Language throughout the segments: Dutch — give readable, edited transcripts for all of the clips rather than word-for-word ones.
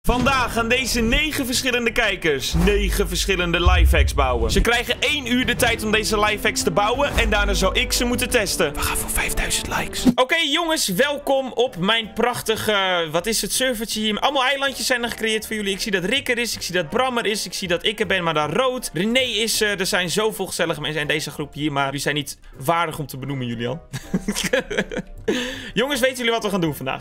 Vandaag gaan deze 9 verschillende kijkers 9 verschillende lifehacks bouwen. Ze krijgen 1 uur de tijd om deze lifehacks te bouwen en daarna zou ik ze moeten testen. We gaan voor 5000 likes. Oké, jongens, welkom op mijn prachtige, wat is het, servertje hier. Allemaal eilandjes zijn er gecreëerd voor jullie. Ik zie dat Rick er is, ik zie dat Bram er is, ik zie dat ik er ben, maar dan Rood. René is er. Er zijn zoveel gezellige mensen in deze groep hier, maar jullie zijn niet waardig om te benoemen, Julian. Jongens, weten jullie wat we gaan doen vandaag?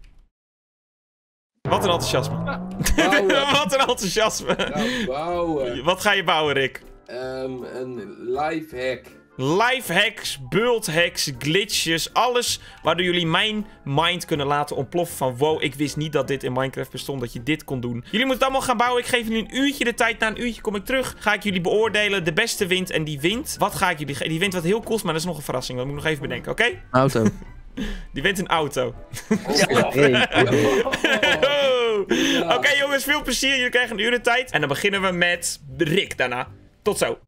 Wat een enthousiasme. Wat een enthousiasme. Nou, bouwen. Wat ga je bouwen, Rick? Een lifehack. Lifehacks, bulthacks, glitches, alles waardoor jullie mijn mind kunnen laten ontploffen van wow, ik wist niet dat dit in Minecraft bestond, dat je dit kon doen. Jullie moeten het allemaal gaan bouwen. Ik geef jullie een uurtje de tijd. Na een uurtje kom ik terug. Ga ik jullie beoordelen. De beste wint en die wint. Wat ga ik jullie geven? Die wint wat heel cool is, maar dat is nog een verrassing. Dat moet ik nog even bedenken, oké? Auto. Die wint een auto. Ja. Oké, jongens, veel plezier. Jullie krijgen een uur de tijd. En dan beginnen we met Rick daarna. Tot zo.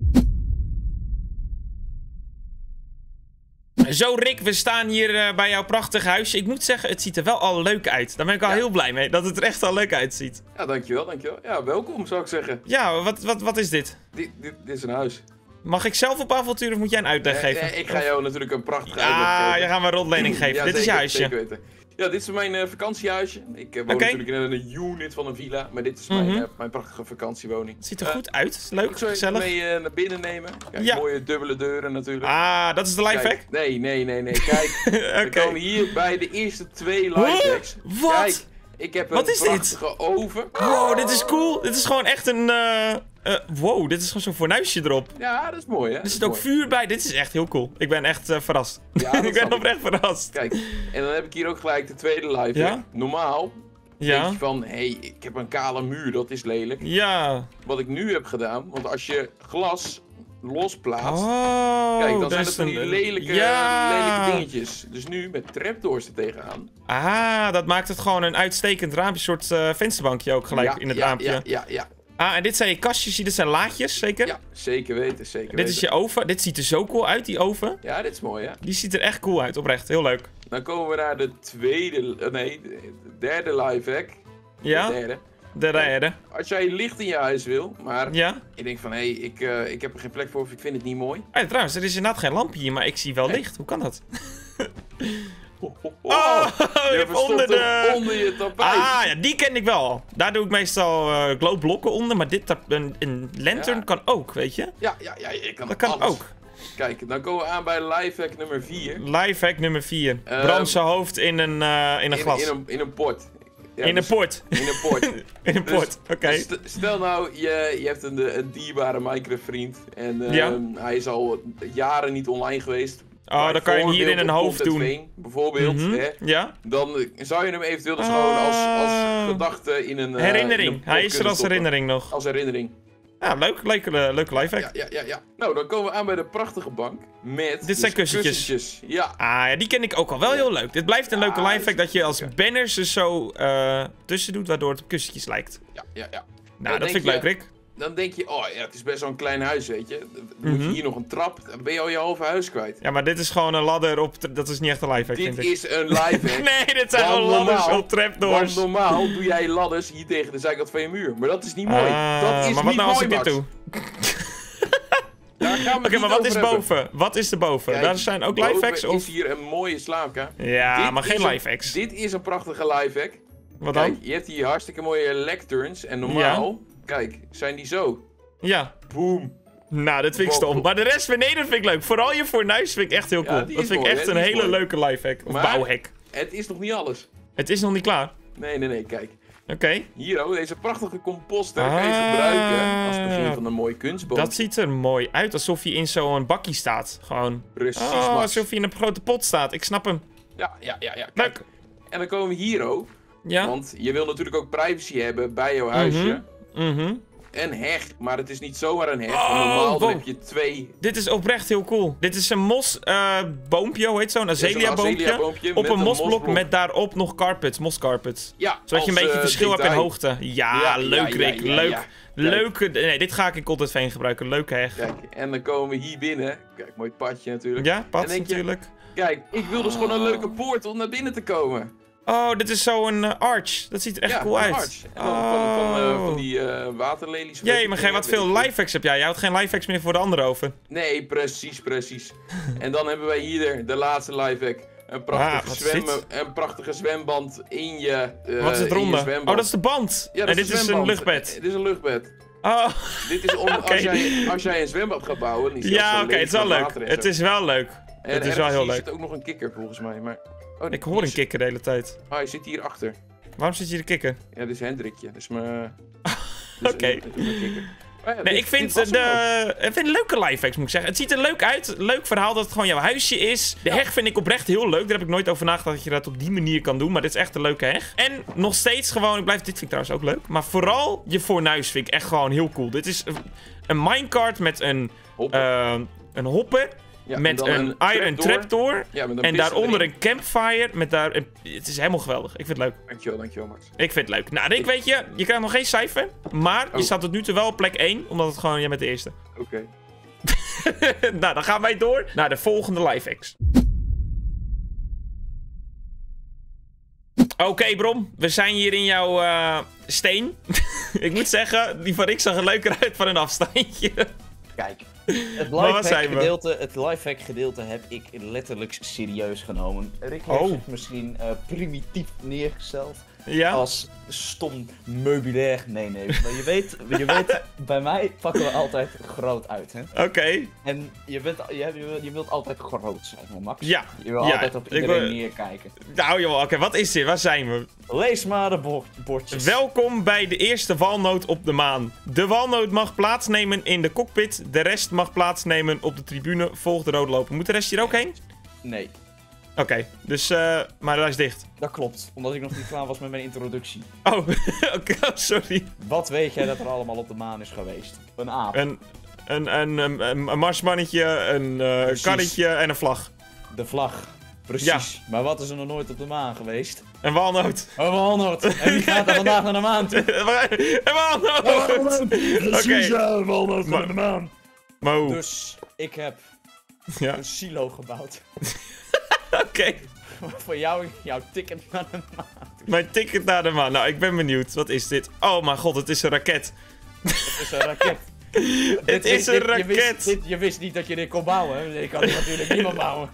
Zo, Rick, we staan hier bij jouw prachtig huisje. Ik moet zeggen, het ziet er wel al leuk uit. Daar ben ik al heel blij mee, dat het er echt al leuk uitziet. Ja, dankjewel, dankjewel. Ja, welkom, zou ik zeggen. Ja, wat is dit? Dit is een huis. Mag ik zelf op avontuur of moet jij een uitleg geven? Nee, ik ga jou natuurlijk een prachtige uitleg geven. Ah, je gaat me een rondlening geven. Ja, Dit is je huisje. Zeker weten. Ja, dit is mijn vakantiehuisje. Ik woon natuurlijk in een unit van een villa, maar dit is mijn prachtige vakantiewoning. Het ziet er goed uit. Leuk, Ik zou je gezellig. mee naar binnen nemen. Kijk, Ja. mooie dubbele deuren natuurlijk. Ah, dat is de lifehack? Kijk, nee. Kijk, we komen hier bij de eerste 2 lifehacks. Wat? Kijk, ik heb een Wat is dit? prachtige oven. Wow, dit is cool. Dit is gewoon echt een... wow, dit is gewoon zo'n fornuisje erop. Ja, dat is mooi, hè? Er zit ook vuur bij. Dit is echt heel cool. Ik ben echt verrast. Ja, dat ik ben snap ik. oprecht verrast. Kijk, en dan heb ik hier ook gelijk de tweede live. Ja? Normaal Ja. denk je van, hé, ik heb een kale muur, dat is lelijk. Ja. Wat ik nu heb gedaan, want als je glas losplaatst, Oh, kijk, dan daar zijn is het van die een- lelijke dingetjes. Dus nu met trapdoors er tegenaan. Ah, dat maakt het gewoon een uitstekend raampje. Een soort vensterbankje ook gelijk in het raampje. Ja. Ah, en dit zijn je kastjes. Dit zijn laadjes, zeker? Ja, zeker weten, zeker Dit weten. is je oven. Dit ziet er zo cool uit, die oven. Ja, dit is mooi, hè? Die ziet er echt cool uit, oprecht. Heel leuk. Dan komen we naar de de derde lifehack. Ja? De derde. De derde. Als jij licht in je huis wil, maar Ja? je denkt van, hé, ik heb er geen plek voor of ik vind het niet mooi. Trouwens, er is inderdaad geen lampje hier, maar ik zie wel Nee. licht. Hoe kan dat? Oh, je hebt verstopt hem onder je tapijt. Ah, ja, die ken ik wel al. Daar doe ik meestal glowblokken onder, maar dit, een lantern Ja. kan ook, weet je? Ja, je kan Dat kan alles. ook. Kijk, dan komen we aan bij lifehack nummer 4. Lifehack nummer 4. Brand zijn hoofd in een glas. In een pot. Ja, In een dus- port. In een pot. In een Dus- port, oké. Stel nou, je hebt een dierbare Minecraft vriend. En Ja. hij is al jaren niet online geweest. Oh, dan kan je hem hier in een Bijvoorbeeld op hoofd doen. Content Veen, bijvoorbeeld. Mhm. Hè? Ja? Dan zou je hem eventueel dus gewoon als gedachte in een... Herinnering. in een pot Hij is er kunnen als stoppen. herinnering nog. Als herinnering. Ja, leuke lifehack. Ja. Nou, dan komen we aan bij de prachtige bank. Met Dit zijn dus kussentjes. Ja. Ah, ja, die ken ik ook al. Wel heel leuk. Dit blijft een leuke lifehack dat je als banners er zo tussen doet, waardoor het op kussentjes lijkt. Ja. Nou, dat vind ik leuk, Rick. Dan denk je, oh ja, het is best wel een klein huis, weet je. Dan moet je hier nog een trap, dan ben je al je halve huis kwijt. Ja, maar dit is gewoon een ladder op... Dat is niet echt een lifehack, Dit vind ik. is een lifehack. Nee, dit zijn Want gewoon ladders normaal- op trapdoors. Want normaal doe jij ladders hier tegen de zijkant van je muur. Maar dat is niet mooi. Dat is maar wat niet nou als mooi, ik dit Max. doe? Daar gaan we Oké, niet maar wat over is hebben. boven? Wat is er boven? Kijk, Daar zijn ook boven lifehacks of... is hier een mooie slaapkamer. Ja, Dit maar is geen een- lifehacks. Dit is een prachtige lifehack. Wat Kijk, dan? je hebt hier hartstikke mooie lecturns. En normaal, kijk, zijn die zo. Ja. Boom. Nou, dat vind ik stom. Maar de rest beneden vind ik leuk. Vooral je fornuis vind ik echt heel Ja, cool. die Dat is vind ik mooi, echt hè? een Die is hele mooi. leuke lifehack. Of Maar- bouwhack. Het is nog niet alles. Het is nog niet klaar. Nee, kijk. Oké. Hier ook, deze prachtige composter kan je gebruiken als begin van een mooie kunstboom. Dat ziet er mooi uit. Alsof je in zo'n bakkie staat. Gewoon. Precies, Oh, Max. alsof je in een grote pot staat. Ik snap hem. Ja. Kijk. Leuk. En dan komen we hier ook. Ja. Want je wil natuurlijk ook privacy hebben bij jouw huisje. Mhm. En heg, maar het is niet zomaar een heg. Oh, want normaal dan wow. heb je 2... Dit is oprecht heel cool. Dit is een mosboompje, hoe heet zo'n azalea-boompje? azalea-boompje Op met een een mosblok mosblok. met daarop nog carpets, moscarpets. Ja, Zodat je een beetje verschil hebt in hoogte. Ja, leuk Rick, leuk. ja. Leuke... Nee, dit ga ik in Content Veen gebruiken. Leuke heg. Kijk, en dan komen we hier binnen. Kijk, mooi padje natuurlijk. Ja, pad En denk je- natuurlijk. Kijk, ik wil dus gewoon een leuke poort om naar binnen te komen. Oh, dit is zo'n arch. Dat ziet er echt cool uit. Arch. En dan van die waterlelies. Jee, maar wat veel lifehacks heb jij? Jij houdt geen lifehacks meer voor de andere oven. Nee, precies. En dan hebben wij hier de laatste lifehack. Een prachtige zwemband in je wat is het ronde? Oh, dat is de band. Ja, en dit is een luchtbed. Dit is een luchtbed. Oh. Dit is als jij een zwembad gaat bouwen. Ja, oké, het is wel leuk. Het is wel leuk. Het is wel heel leuk. Er zit ook nog een kikker volgens mij. Maar... Oh, ik hoor een kikker de hele tijd. Oh, hij zit hier achter. Waarom zit hier de kikker? Ja, dit is Hendrikje. Dat is mijn... Oké. Nee, ik vind leuke lifehacks, moet ik zeggen. Het ziet er leuk uit. Leuk verhaal dat het gewoon jouw huisje is. De heg vind ik oprecht heel leuk. Daar heb ik nooit over nagedacht dat je dat op die manier kan doen. Maar dit is echt een leuke heg. En nog steeds gewoon... Dit vind ik trouwens ook leuk. Maar vooral je fornuis vind ik echt gewoon heel cool. Dit is een minecart met een hopper. Ja, met een iron trapdoor. Ja, en daaronder een campfire. Het is helemaal geweldig. Ik vind het leuk. Dankjewel Max. Ik vind het leuk. Nou, Rick, weet je krijgt nog geen cijfer. Maar je staat tot nu toe wel op plek 1. Omdat het gewoon jij bent de eerste. Oké. Nou, dan gaan wij door naar de volgende lifehacks. Oké, Brom. We zijn hier in jouw steen. Ik moet zeggen, die van Rick zag er leuker uit van een afstandje. Kijk. Het lifehack gedeelte heb ik letterlijk serieus genomen. Rick heeft het misschien primitief neergesteld. Ja? Als stom meubilair. Nee. Maar je weet, bij mij pakken we altijd groot uit, hè? Oké. En je wilt altijd groot zijn, hè, Max? Ja. Je wil altijd op iedereen neerkijken. Nou joh, oké, wat is dit? Waar zijn we? Lees maar de bordjes. Welkom bij de eerste walnoot op de maan. De walnoot mag plaatsnemen in de cockpit. De rest mag plaatsnemen op de tribune. Volg de rode loper. Moet de rest hier ook heen? Nee. Oké, dus, maar hij is dicht. Dat klopt, omdat ik nog niet klaar was met mijn introductie. Oh, oké, sorry. Wat weet jij dat er allemaal op de maan is geweest? Een aap. Een marsmannetje, een karretje en een vlag. De vlag, precies. Ja. Maar wat is er nog nooit op de maan geweest? Een walnoot. Een walnoot. En wie gaat er vandaag naar de maan toe? Een walnoot. Precies, ja, een walnoot naar de maan. Maar dus ik heb een silo gebouwd. Oké. Voor jouw ticket naar de maan. Mijn ticket naar de maan. Nou, ik ben benieuwd. Wat is dit? Oh mijn god, het is een raket. Het is een raket. Het is een raket. Je wist niet dat je dit kon bouwen, hè? Ik kan dit natuurlijk niet meer bouwen.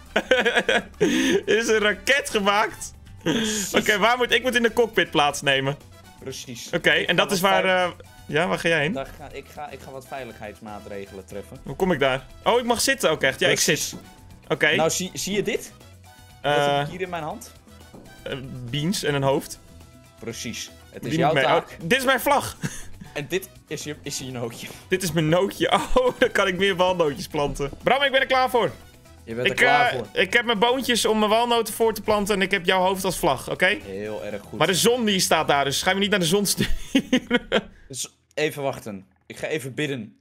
Er is een raket gemaakt. Oké, ik moet in de cockpit plaatsnemen. Precies. Oké, en dat is waar... Ja, waar ga jij heen? Ik ga wat veiligheidsmaatregelen treffen. Hoe kom ik daar? Oh, ik mag zitten ook echt. Ja, precies. Ik zit. Oké. Nou, zie je dit? Wat heb ik hier in mijn hand? Beans en een hoofd. Precies. Het is jouw taak. Dit is mijn vlag. En dit is je nootje. Dit is mijn nootje. Oh, dan kan ik meer walnootjes planten. Bram, ik ben er klaar voor. Je bent er klaar voor. Ik heb mijn boontjes om mijn walnoten voor te planten en ik heb jouw hoofd als vlag, oké? Heel erg goed. Maar de zon die staat daar, dus gaan we niet naar de zon sturen. Dus even wachten. Ik ga even bidden.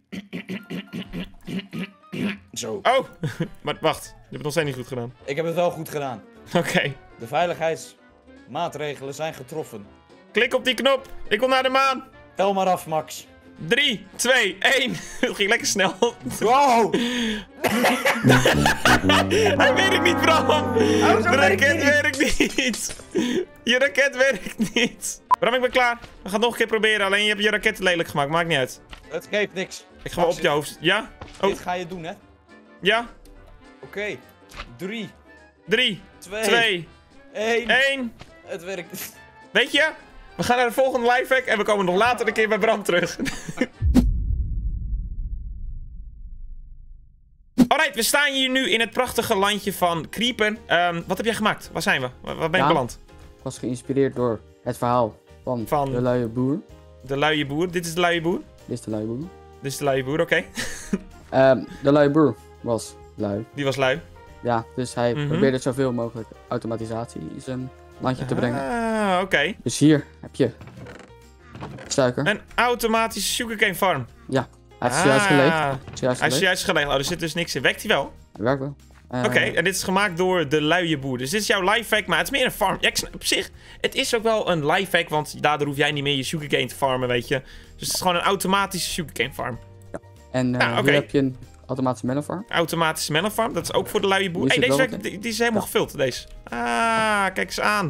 Zo. Oh, maar wacht. Je hebt het nog steeds niet goed gedaan. Ik heb het wel goed gedaan. Oké. De veiligheidsmaatregelen zijn getroffen. Klik op die knop. Ik wil naar de maan. Tel maar af, Max. 3, 2, 1. Het ging lekker snel. Wow! Hij werkt niet, Bram. De raket werkt niet. Je raket werkt niet. Bram, ik ben klaar. We gaan het nog een keer proberen. Alleen je hebt je raket lelijk gemaakt. Maakt niet uit. Het geeft niks. Ik ga wel op je hoofd. Ja? Oh. Dit ga je doen, hè? Ja? Oké. 3, 2, 1. Het werkt niet. Weet je? We gaan naar de volgende lifehack en we komen nog later een keer bij Bram terug. Alright, we staan hier nu in het prachtige landje van Creeper. Wat heb jij gemaakt? Waar zijn we? Waar ben ik beland? Ik was geïnspireerd door het verhaal van de luie boer. De luie boer? Dit is de luie boer? Dit is de luie boer. Dit is de luie boer, oké. De luie boer was lui. Die was lui. Ja, dus hij probeerde zoveel mogelijk automatisatie in zijn landje te brengen. Ah, oké. Dus hier heb je suiker. Een automatische sugarcane farm. Ja, hij is juist gelegd. Hij is juist gelegd. Oh, er zit dus niks in. Werkt hij wel? Hij werkt wel. Oké, en dit is gemaakt door de luie boer. Dus dit is jouw lifehack, maar het is meer een farm. Ja, op zich, het is ook wel een lifehack, want daardoor hoef jij niet meer je sugarcane te farmen, weet je. Dus het is gewoon een automatische sugarcane farm. Ja. En hier heb je een automatische melon farm. Automatische melon farm, dat is ook voor de luie boer. Hey, deze die is helemaal gevuld, deze. Ah, kijk eens aan.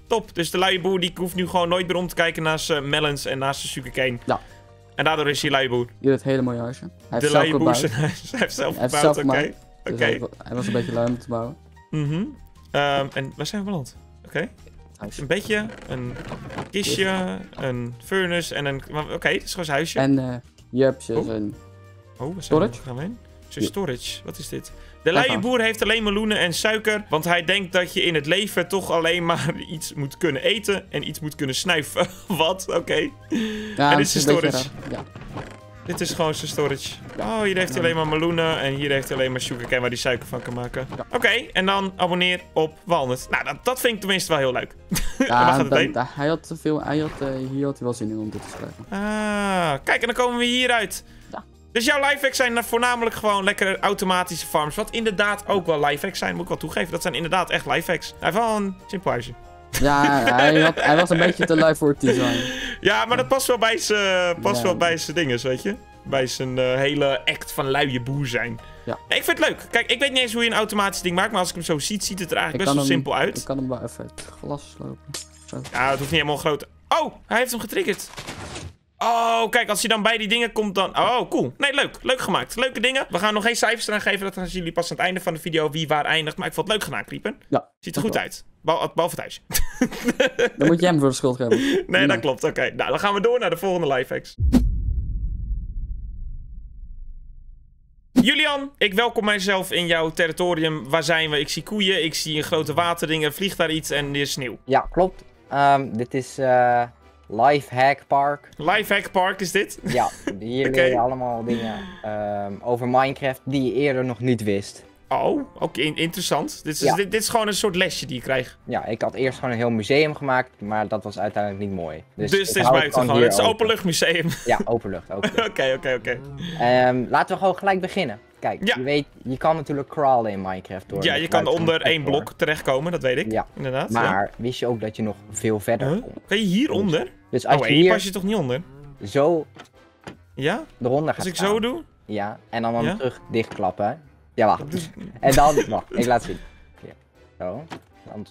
top. Dus de luie boer die hoeft nu gewoon nooit meer om te kijken naast zijn melons en naast zijn sugarcane. Ja. En daardoor is hij luie boer. Hier het hele mooie huisje. Hij De luie boer zijn huis. Hij heeft zelf gebouwd, oké. Dus hij was een beetje lui om te bouwen. En waar zijn we beland? Oké. Een bedje, een kistje, een furnace en een... Oké, dit is gewoon zijn huisje. En hier heb je zijn... Oh, wat storage? Gaan we heen? Zijn storage, wat is dit? De luie boer heeft alleen meloenen en suiker, want hij denkt dat je in het leven toch alleen maar iets moet kunnen eten en iets moet kunnen snuiven. Wat? Oké. Ja, en dit is zijn storage. Ja. Dit is gewoon zijn storage. Oh, hier heeft hij alleen maar meloenen en hier heeft hij alleen maar sugarcane waar hij suiker van kan maken. Ja. Oké, en dan abonneer op Walnut. Nou, dat vind ik tenminste wel heel leuk. Ja, waar gaat het heen? Hij had te veel, hier had hij wel zin in om dit te schrijven. Ah, kijk, en dan komen we hieruit. Ja. Dus jouw lifehacks zijn voornamelijk gewoon lekker automatische farms. Wat inderdaad ook wel lifehacks zijn, moet ik wel toegeven. Dat zijn inderdaad echt lifehacks. Hij heeft wel een simpel huisje. Ja, hij was een beetje te lui voor het design. Ja, maar dat past wel bij zijn dinges, weet je. Bij zijn hele act van luie boer zijn. Ja. Nee, ik vind het leuk. Kijk, ik weet niet eens hoe je een automatisch ding maakt, maar als ik hem zo ziet, ziet het er eigenlijk best wel simpel uit. Ik kan hem wel even het glas slopen. Zo. Ja, het hoeft niet helemaal groot. Oh, hij heeft hem getriggerd. Oh, kijk, als hij dan bij die dingen komt dan... Oh, cool. Nee, leuk. Leuk gemaakt. Leuke dingen. We gaan nog geen cijfers eraan geven. Dat gaan jullie pas aan het einde van de video wie waar eindigt. Maar ik vond het leuk gedaan, Creeper. Ja. Ziet er goed uit. Behalve het huisje. Dan moet je hem voor de schuld geven. Nee, dat klopt. Oké. Nou, dan gaan we door naar de volgende lifehacks. Julian, ik welkom mijzelf in jouw territorium. Waar zijn we? Ik zie koeien, ik zie een grote waterding, er vliegt daar iets en er is sneeuw. Ja, klopt. Dit is Lifehack Park. Lifehack Park is dit? Ja, hier leer je allemaal dingen over Minecraft die je eerder nog niet wist. Oh, oké, interessant. Dit is gewoon een soort lesje die je krijgt. Ja, ik had eerst gewoon een heel museum gemaakt, maar dat was uiteindelijk niet mooi. Dus het is buiten gewoon. Het is een openluchtmuseum. Ja, openlucht. Oké. Laten we gewoon gelijk beginnen. Kijk, je weet, je kan natuurlijk crawlen in Minecraft door. Ja, je kan onder één blok terechtkomen, dat weet ik. Ja, inderdaad. Maar wist je ook dat je nog veel verder kon? Kan je hieronder? Dus als je hier pas je toch niet onder? Zo eronder gaat Als ik zo doe? Ja, en dan terug dichtklappen. Ja, wacht. En dan, wacht, ik laat zien. Ja. Zo. Dan...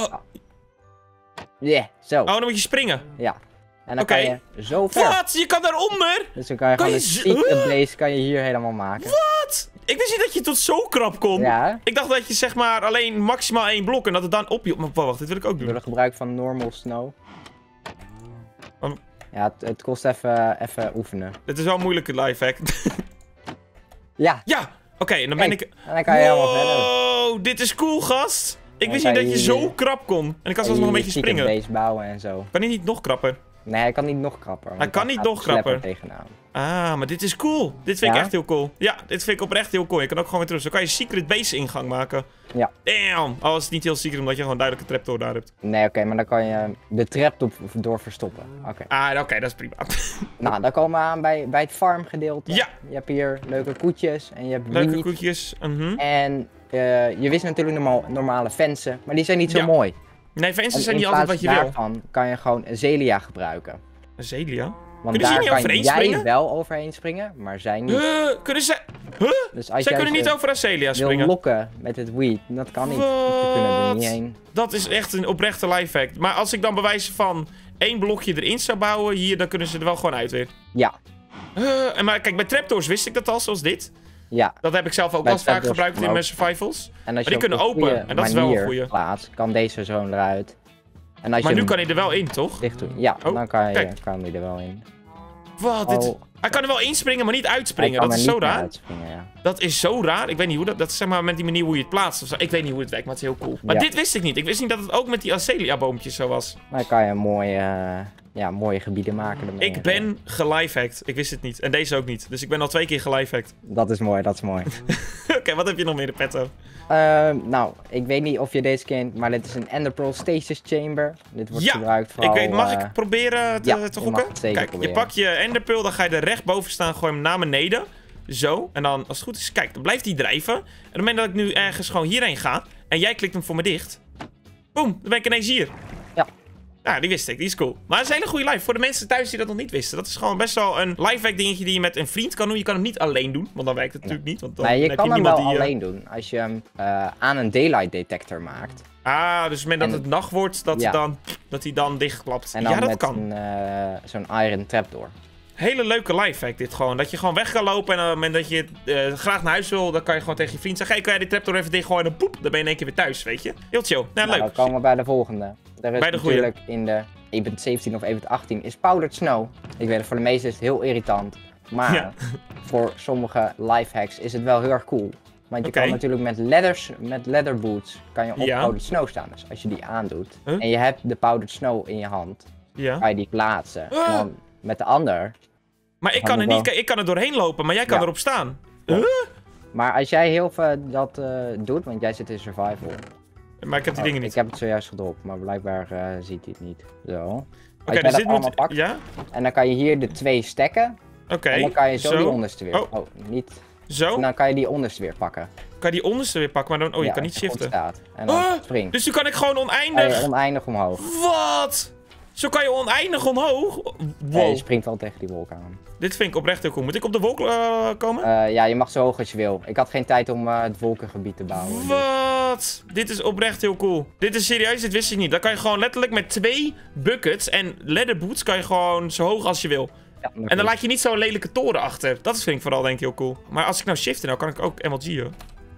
Yeah, zo. Oh, dan moet je springen. Ja. En dan kan je zo ver. Wat? Je kan daaronder? Dus dan kan je gewoon een secret base kan je hier helemaal maken. Wat? Ik wist niet dat je tot zo krap kon. Ja. Ik dacht dat je zeg maar alleen maximaal 1 blok en dat het dan op je... Maar wacht, dit wil ik ook doen. Door het gebruik van normal snow. Ja, het kost even oefenen. Dit is wel een moeilijke lifehack. Ja. Ja. Oké, en dan ben ik... En dan kan je helemaal verder. Oh, dit is cool, gast. Ik wist niet dat je zo krap kon. En ik kan zelfs nog een beetje springen. Base bouwen en zo. Kan hij niet nog krapper? Nee, hij kan niet nog krapper. Hij kan niet nog krapper. Tegenaan. Ah, maar dit is cool. Dit vind ik echt heel cool. Ja, dit vind ik oprecht heel cool. Je kan ook gewoon weer terug. Zo kan je secret base ingang maken. Ja. Damn. Al is het niet heel secret omdat je gewoon duidelijk een trapdoor daar hebt. Nee, oké, maar dan kan je de trap door verstoppen. Oké. Ah, oké, dat is prima. Nou, dan komen we aan bij het farm gedeelte. Ja. Je hebt hier leuke koetjes en je hebt leuke koetjes. En je wist natuurlijk normale fensen, maar die zijn niet zo mooi. Nee, fensen zijn niet altijd wat je wil. In plaats daarvan kan je gewoon Zelia gebruiken. Zelia? Want daar kan jij wel overheen springen, maar zij niet. Kunnen ze... Dus als zij kunnen niet over Azelia springen. Wil lokken met het weed, dat kan niet. Ze kunnen er niet heen. Dat is echt een oprechte lifehack. Maar als ik dan bewijzen van 1 blokje erin zou bouwen, hier, dan kunnen ze er wel gewoon uit weer. Ja. Maar kijk, bij trapdoors wist ik dat al, zoals dit. Ja. Dat heb ik zelf ook wel vaak gebruikt in mijn survivals. En als je die kunnen open, en dat is wel een goeie. Plaats, kan deze zo eruit. En als maar nu kan hij er wel in, toch? Dicht doen. Ja, dan kan hij er wel in. Wat? Dit... Hij kan er wel inspringen, maar niet uitspringen. Dat is zo raar. Ja. Dat is zo raar. Ik weet niet hoe dat is, zeg maar met die manier hoe je het plaatst of zo. Ik weet niet hoe het werkt, maar het is heel cool. Maar dit wist ik niet. Ik wist niet dat het ook met die Azelia-boompjes zo was. Maar dan kan je mooie gebieden maken ermee. Ik ben gelifehacked. Ik wist het niet. En deze ook niet. Dus ik ben al 2 keer gelifehacked. Dat is mooi, dat is mooi. Oké, wat heb je nog meer in de petto? Nou, ik weet niet of je deze kent, maar dit is een Enderpearl Stasis Chamber. Dit wordt gebruikt voor... Mag ik proberen te gokken? Kijk, proberen. Je pakt je Enderpearl, dan ga je er recht boven staan, gooi hem naar beneden. Zo. En dan, als het goed is, kijk, dan blijft hij drijven. En op het moment dat ik nu ergens gewoon hierheen ga, en jij klikt hem voor me dicht. Boom, dan ben ik ineens hier. Ja. Ja, die wist ik. Die is cool. Maar het is een hele goede live. Voor de mensen thuis die dat nog niet wisten. Dat is gewoon best wel een lifehack dingetje die je met een vriend kan doen. Je kan hem niet alleen doen, want dan werkt het natuurlijk niet. Want dan je heb kan je hem niemand wel die, alleen doen. Als je hem aan een daylight detector maakt. Ah, dus op het moment dat het nacht wordt, dat hij dan dichtklapt. En dan ja, dat met kan. Zo'n iron trapdoor. Hele leuke lifehack dit gewoon. Dat je gewoon weg kan lopen en op het moment dat je graag naar huis wil, dan kan je gewoon tegen je vriend zeggen, hey, kan jij die trapdoor even dichtgooien en dan poep, dan ben je in één keer weer thuis, weet je. Heel chill. Nou, leuk. Dan komen we bij de volgende. Er is bij de natuurlijk in de 1.17 of 1.18 is Powdered Snow. Ik weet het, voor de meesten is het heel irritant. Maar voor sommige lifehacks is het wel heel erg cool. Want je kan natuurlijk met leather boots kan je op Powdered Snow staan. Dus als je die aandoet en je hebt de Powdered Snow in je hand, kan je die plaatsen. En dan met de ander... Maar ik kan er niet, ik kan er doorheen lopen, maar jij kan erop staan. Maar als jij heel veel dat doet, want jij zit in survival. Maar ik heb die dingen niet. Ik heb het zojuist gedropt, maar blijkbaar ziet hij het niet. Zo. Oké, dus dit moet... Ja? En dan kan je hier de 2 stacken. Oké. En dan kan je zo die onderste weer. Oh, niet. Zo? En dan kan je die onderste weer pakken. Kan je die onderste weer pakken, maar dan... Oh, je kan niet shiften. Staat. En dan spring. Dus nu kan ik gewoon oneindig... Kan je oneindig omhoog. Wat? Zo kan je oneindig omhoog? Wow. Ja, je springt wel tegen die wolk aan. Dit vind ik oprecht heel cool. Moet ik op de wolk komen? Ja, je mag zo hoog als je wil. Ik had geen tijd om het wolkengebied te bouwen. Wat? Dus. Dit is oprecht heel cool. Dit is serieus, dit wist ik niet. Dan kan je gewoon letterlijk met 2 buckets en leather boots kan je gewoon zo hoog als je wil. Ja, en dan laat je niet zo'n lelijke toren achter. Dat vind ik vooral denk ik heel cool. Maar als ik nou shiften, nou kan ik ook MLG, hoor.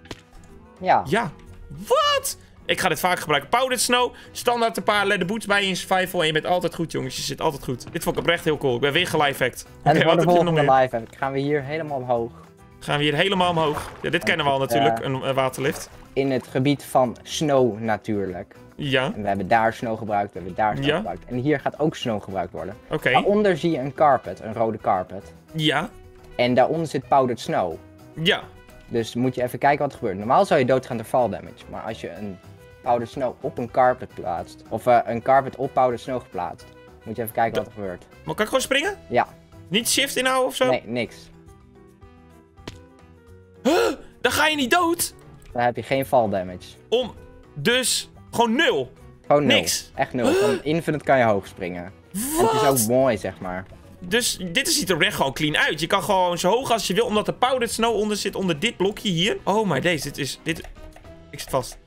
Ja. Ja. Wat? Ik ga dit vaak gebruiken. Powdered Snow. Standaard een paar leather boots bij je in survival. En je bent altijd goed, jongens. Je zit altijd goed. Dit vond ik oprecht heel cool. Ik ben weer gelifehacked. En voor de volgende live gaan we hier helemaal omhoog. Gaan we hier helemaal omhoog. Ja, dit kennen we al natuurlijk. Een waterlift. In het gebied van snow natuurlijk. Ja. En we hebben daar snow gebruikt. We hebben daar snow gebruikt. En hier gaat ook snow gebruikt worden. Oké. Daaronder zie je een carpet. Een rode carpet. Ja. En daaronder zit powdered snow. Ja. Dus moet je even kijken wat er gebeurt. Normaal zou je doodgaan door fall damage. Maar als je een powdered snow op een carpet plaatst, of een carpet op powdered snow geplaatst, moet je even kijken wat er gebeurt. Maar kan ik gewoon springen? Ja. Niet shift inhouden of zo? Nee, niks. Dan ga je niet dood? Dan heb je geen fall damage. Dus gewoon 0? Gewoon 0. Niks? Echt 0. Van infinite kan je hoog springen. Wat? En het is ook mooi, zeg maar. Dus dit ziet er echt gewoon clean uit. Je kan gewoon zo hoog als je wil, omdat er powdered snow onder zit, onder dit blokje hier. Oh my days, dit... Ik zit vast.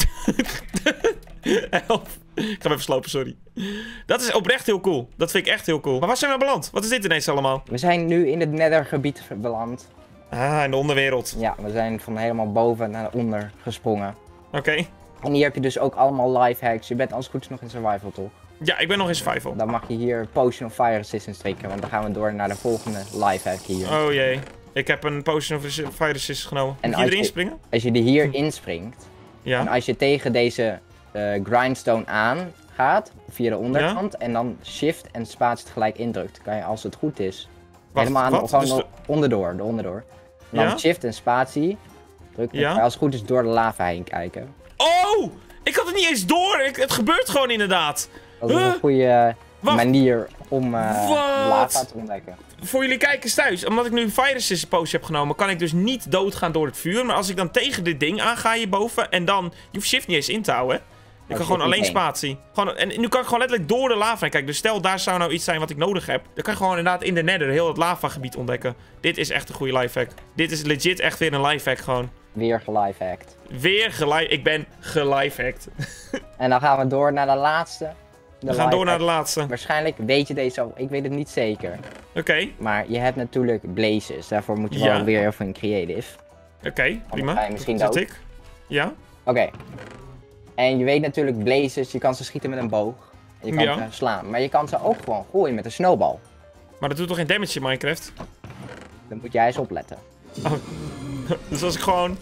Help. Ik ga me even slopen, sorry. Dat is oprecht heel cool. Dat vind ik echt heel cool. Maar waar zijn we beland? Wat is dit ineens allemaal? We zijn nu in het nethergebied beland. Ah, in de onderwereld. Ja, we zijn van helemaal boven naar onder gesprongen. Oké. En hier heb je dus ook allemaal lifehacks. Je bent als het goed is nog in survival, toch? Ja, ik ben nog in survival. Dan mag je hier Potion of Fire Resistance trekken, want dan gaan we door naar de volgende lifehack hier. Oh jee. Ik heb een Potion of Fire Resistance genomen. En moet je erin springen? Als je er hier inspringt, en als je tegen deze grindstone aan gaat, via de onderkant, en dan shift en spatie tegelijk indrukt, kan je als het goed is, helemaal aan gewoon dus onderdoor. En dan shift en spatie drukken, kan je als het goed is door de lava heen kijken. Oh! Ik had het niet eens door! Het gebeurt gewoon inderdaad. Dat is een goede manier om lava te ontdekken. Voor jullie kijkers thuis, omdat ik nu een Fire Resistance Potion heb genomen, kan ik dus niet doodgaan door het vuur. Maar als ik dan tegen dit ding aan ga hierboven en dan... Je hoeft shift niet eens in te houden, hè. Ik kan gewoon alleen spatie. En nu kan ik gewoon letterlijk door de lava heen kijken. Dus stel, daar zou nou iets zijn wat ik nodig heb. Dan kan je gewoon inderdaad in de nether heel het lavagebied ontdekken. Dit is echt een goede lifehack. Dit is legit echt weer een lifehack gewoon. Weer gelifehacked. Ik ben gelifehacked. En dan gaan we door naar de laatste. We gaan door naar de laatste. Waarschijnlijk weet je deze al. Ik weet het niet zeker. Oké. Maar je hebt natuurlijk blazes. Daarvoor moet je wel weer even in creative. Oké, prima. Ga je misschien dood. Ja. Oké. En je weet natuurlijk blazes. Je kan ze schieten met een boog. En je kan ze slaan. Maar je kan ze ook gewoon gooien met een snowball. Maar dat doet toch geen damage in Minecraft? Dan moet jij eens opletten. Oh. Dus als ik gewoon...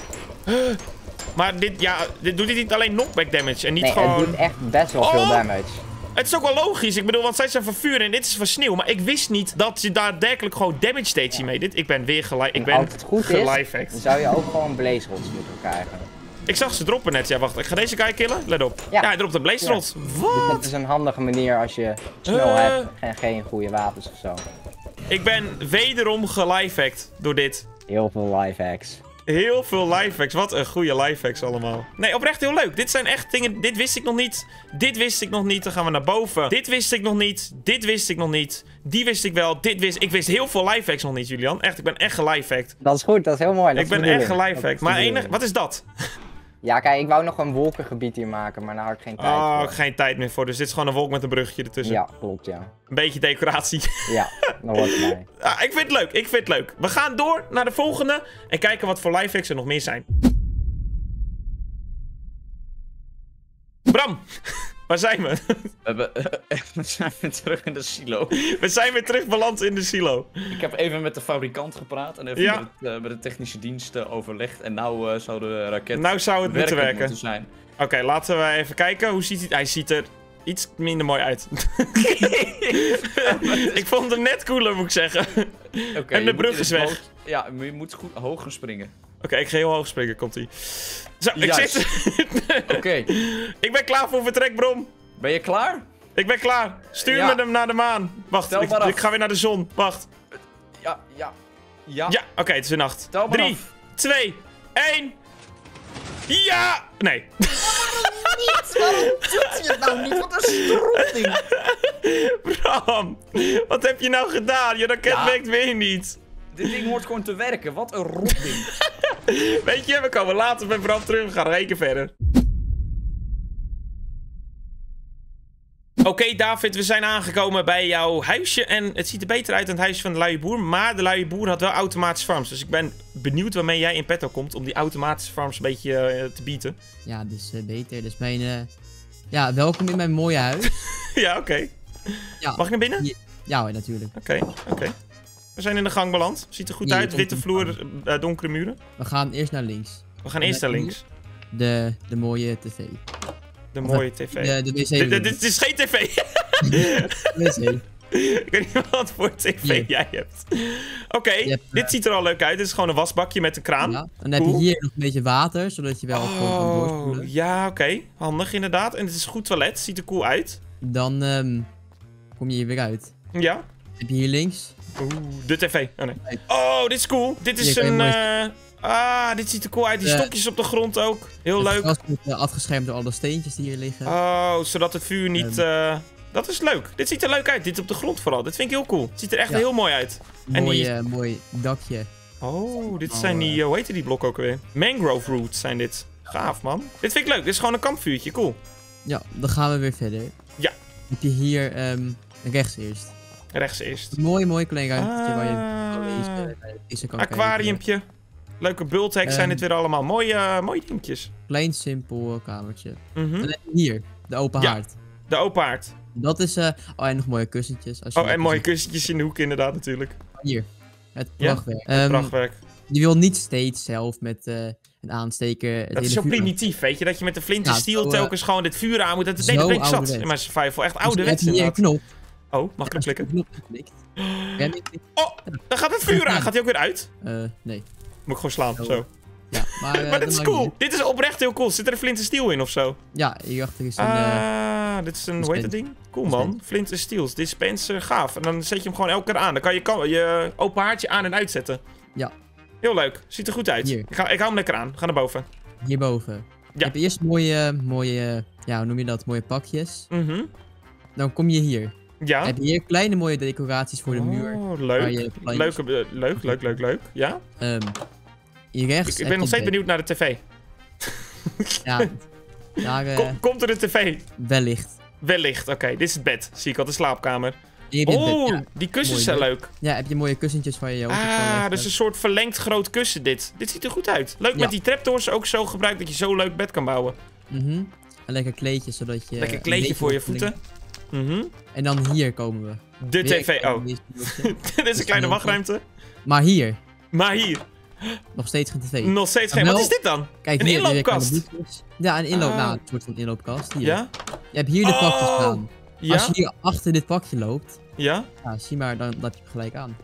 Maar dit doet niet alleen knockback damage en niet gewoon... Nee, het doet echt best wel veel damage. Het is ook wel logisch. Ik bedoel, want zij zijn van vuur en dit is van sneeuw. Maar ik wist niet dat je daadwerkelijk gewoon damage deed hiermee. Ik ben weer gelifehacked. Als het goed is, dan zou je ook gewoon blaze rods moeten krijgen. Ik zag ze droppen net. Ja, wacht. Ik ga deze guy killen. Let op. Ja, hij dropt een blaze rod. Wat? Dus dat is een handige manier als je snow hebt en geen goede wapens of zo. Ik ben wederom gelifehacked door dit. Heel veel lifehacks. Heel veel lifehacks. Wat een goede lifehacks allemaal. Nee, oprecht heel leuk. Dit zijn echt dingen... Dit wist ik nog niet. Dit wist ik nog niet. Dan gaan we naar boven. Dit wist ik nog niet. Dit wist ik nog niet. Die wist ik wel. Ik wist heel veel lifehacks nog niet, Julian. Echt, ik ben echt gelifehacked. Dat is goed. Dat is heel mooi. Ik ben echt gelifehacked. Maar wat is dat? Ja, kijk, ik wou nog een wolkengebied hier maken, maar daar had ik geen tijd voor. Geen tijd meer voor. Dus dit is gewoon een wolk met een bruggetje ertussen. Ja, klopt, ja. Een beetje decoratie. Ja, dat hoort erbij. Ik vind het leuk, We gaan door naar de volgende en kijken wat voor lifehacks er nog meer zijn. Bram, waar zijn we? We zijn weer terug in de silo. We zijn weer terug beland in de silo. Ik heb even met de fabrikant gepraat en even met de technische diensten overlegd. En nou zou de raket het moeten werken. Moeten zijn. Oké, laten we even kijken. Hoe ziet hij? Hij ziet er iets minder mooi uit. Ik vond hem net cooler, moet ik zeggen. En de brug is weg. Ja, maar je moet goed hoog gaan springen. Oké, ik ga heel hoog springen, komt-ie. Zo, ik zit... Oké. Ik ben klaar voor vertrek, Brom. Ben je klaar? Ik ben klaar. Stuur me hem naar de maan. Wacht, ik ga weer naar de zon. Wacht. Ja. Ja, oké, het is weer nacht. 3, 2, 1. Ja! Nee. Waarom doet hij het nou niet? Wat een strotting. Bram, wat heb je nou gedaan? Je raket werkt weer niet. Dit ding hoort gewoon te werken. Wat een rotding. Weet je, we komen later bij Bram terug. We gaan nog 1 keer verder. Oké, David, we zijn aangekomen bij jouw huisje. En het ziet er beter uit dan het huisje van de luie boer. Maar de luie boer had wel automatische farms. Dus ik ben benieuwd waarmee jij in petto komt om die automatische farms een beetje te bieden. Ja, dus beter. Dus mijn... Ja, welkom in mijn mooie huis. Ja, oké. Ja. Mag ik naar binnen? Ja, natuurlijk. Oké. We zijn in de gang beland. Ziet er goed uit. Witte vloer, donkere muren. We gaan eerst naar links. We gaan eerst naar links. De mooie tv. De mooie tv. De wc. Dit is geen tv. wc. Ik weet niet wat voor tv jij hebt. Oké, dit ziet er al leuk uit. Dit is gewoon een wasbakje met een kraan. Ja, dan heb je hier nog een beetje water, zodat je wel gewoon kan doorspoelen. Ja, oké. Handig inderdaad. En het is een goed toilet. Ziet er cool uit. Dan kom je hier weer uit. Ja. Heb je hier links. De tv. Oh nee. Oh, dit is cool. Dit is een... dit ziet er cool uit. Die stokjes op de grond ook. Heel leuk. Het wordt afgeschermd door alle steentjes die hier liggen. Oh, zodat het vuur niet... Dat is leuk. Dit ziet er leuk uit. Dit op de grond vooral. Dit vind ik heel cool. Het ziet er echt heel mooi uit. Mooi dakje. Oh, dit zijn die... hoe heet die blokken ook weer? Mangrove roots zijn dit. Gaaf, man. Dit vind ik leuk. Dit is gewoon een kampvuurtje. Cool. Ja, dan gaan we weer verder. Ja. Heb je hier rechts eerst. Rechts eerst. Een mooi klein ruimtetje waar je deze kan aquariumpje. Leuke bulthacks zijn dit weer allemaal. Mooie dingetjes. Klein, simpel kamertje. Dan heb je hier, de open haard. De open haard. Dat is... en nog mooie kussentjes. Als je en mooie kussentjes in de hoek inderdaad natuurlijk. Hier, het prachtwerk. Het prachtwerk. Je wil niet steeds zelf met een aansteker... Dat is zo primitief, weet je? Dat je met de flint en steel telkens gewoon dit vuur aan moet. Dat ben ik zat in mijn survival. Echt ouderwets inderdaad. Knop. Oh, mag ik hem klikken? Oh, dan gaat het vuur aan. Gaat hij ook weer uit? Nee. Moet ik gewoon slaan, zo. Ja, maar dit is cool. Dit is oprecht heel cool. Zit er een flint en steel in of zo? Ja, hierachter is een... dit is een... Hoe heet dat ding? Cool, man. Flint en steel. Dispenser, gaaf. En dan zet je hem gewoon elke keer aan. Dan kan je open haartje aan en uitzetten. Ja. Heel leuk. Ziet er goed uit. Ik hou hem lekker aan. Ga naar boven. Hierboven. Ja. Je hebt eerst mooie... Ja, hoe noem je dat? Mooie pakjes. Dan kom je hier. Ja. Dan heb je hier kleine mooie decoraties voor de muur. Oh, leuk. Leuk. Ja? Hier rechts... Ik ben nog steeds benieuwd naar de tv. Ja. Daar, komt er een tv? Wellicht. Oké. Dit is het bed. Zie ik al de slaapkamer. Die kussens zijn leuk. Ja, heb je mooie kussentjes waar je je dus een soort verlengd groot kussen dit. Dit ziet er goed uit. Leuk met die trapdoors ook zo gebruikt dat je zo leuk bed kan bouwen. Een lekker kleedje, zodat je... Lekker kleedje voor je voeten. En dan hier komen we. De tv, Dit is een kleine wachtruimte. Maar hier. Nog steeds geen tv. Nog steeds geen. Wat is dit dan? Kijk, een inloopkast. Ja, een soort van inloopkast. Hier. Ja? Je hebt hier de pakjes staan. Ja? Als je hier achter dit pakje loopt, ja, zie maar, dan heb je hem gelijk aan.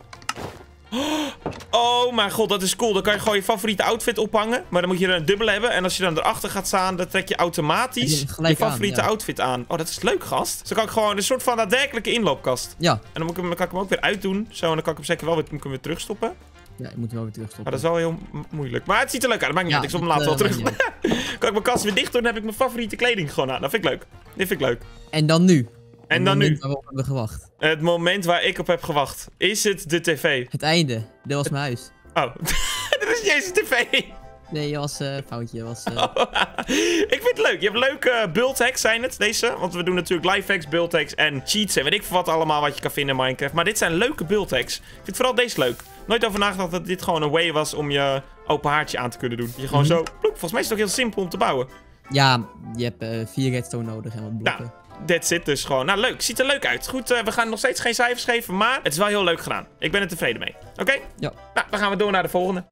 Oh mijn god, dat is cool. Dan kan je gewoon je favoriete outfit ophangen. Maar dan moet je er een dubbel hebben. En als je dan erachter gaat staan, dan trek je automatisch je favoriete outfit aan. Oh, dat is leuk, gast. Dus dan kan ik gewoon een soort van daadwerkelijke inloopkast. Ja. En dan kan ik hem ook weer uitdoen. Zo, en dan kan ik hem zeker wel weer terugstoppen. Ja, je moet hem wel weer terugstoppen. Maar dat is wel heel moeilijk. Maar het ziet er leuk uit. Dat maakt niet uit. Ik stop hem later wel terug. Kan ik mijn kast weer dicht doen, dan heb ik mijn favoriete kleding gewoon aan. Dat vind ik leuk. Dit vind ik leuk. En dan nu. En dan nu. Waarop hebben we gewacht? Het moment waar ik op heb gewacht. Is het de tv? Het einde. Dit was mijn huis. Oh. Dit is niet eens een tv. Nee, je was foutje. Ik vind het leuk. Je hebt leuke build hacks, zijn het, deze. Want we doen natuurlijk life hacks, build hacks en cheats en weet ik veel wat allemaal wat je kan vinden in Minecraft. Maar dit zijn leuke build hacks. Ik vind vooral deze leuk. Nooit over nagedacht dat dit gewoon een way was om je open haartje aan te kunnen doen. Je gewoon zo, ploep, volgens mij is het ook heel simpel om te bouwen. Ja, je hebt 4 redstone nodig en wat blokken. Nou, that's it dus gewoon. Nou, leuk. Ziet er leuk uit. Goed, we gaan nog steeds geen cijfers geven, maar het is wel heel leuk gedaan. Ik ben er tevreden mee. Oké? Ja. Nou, dan gaan we door naar de volgende.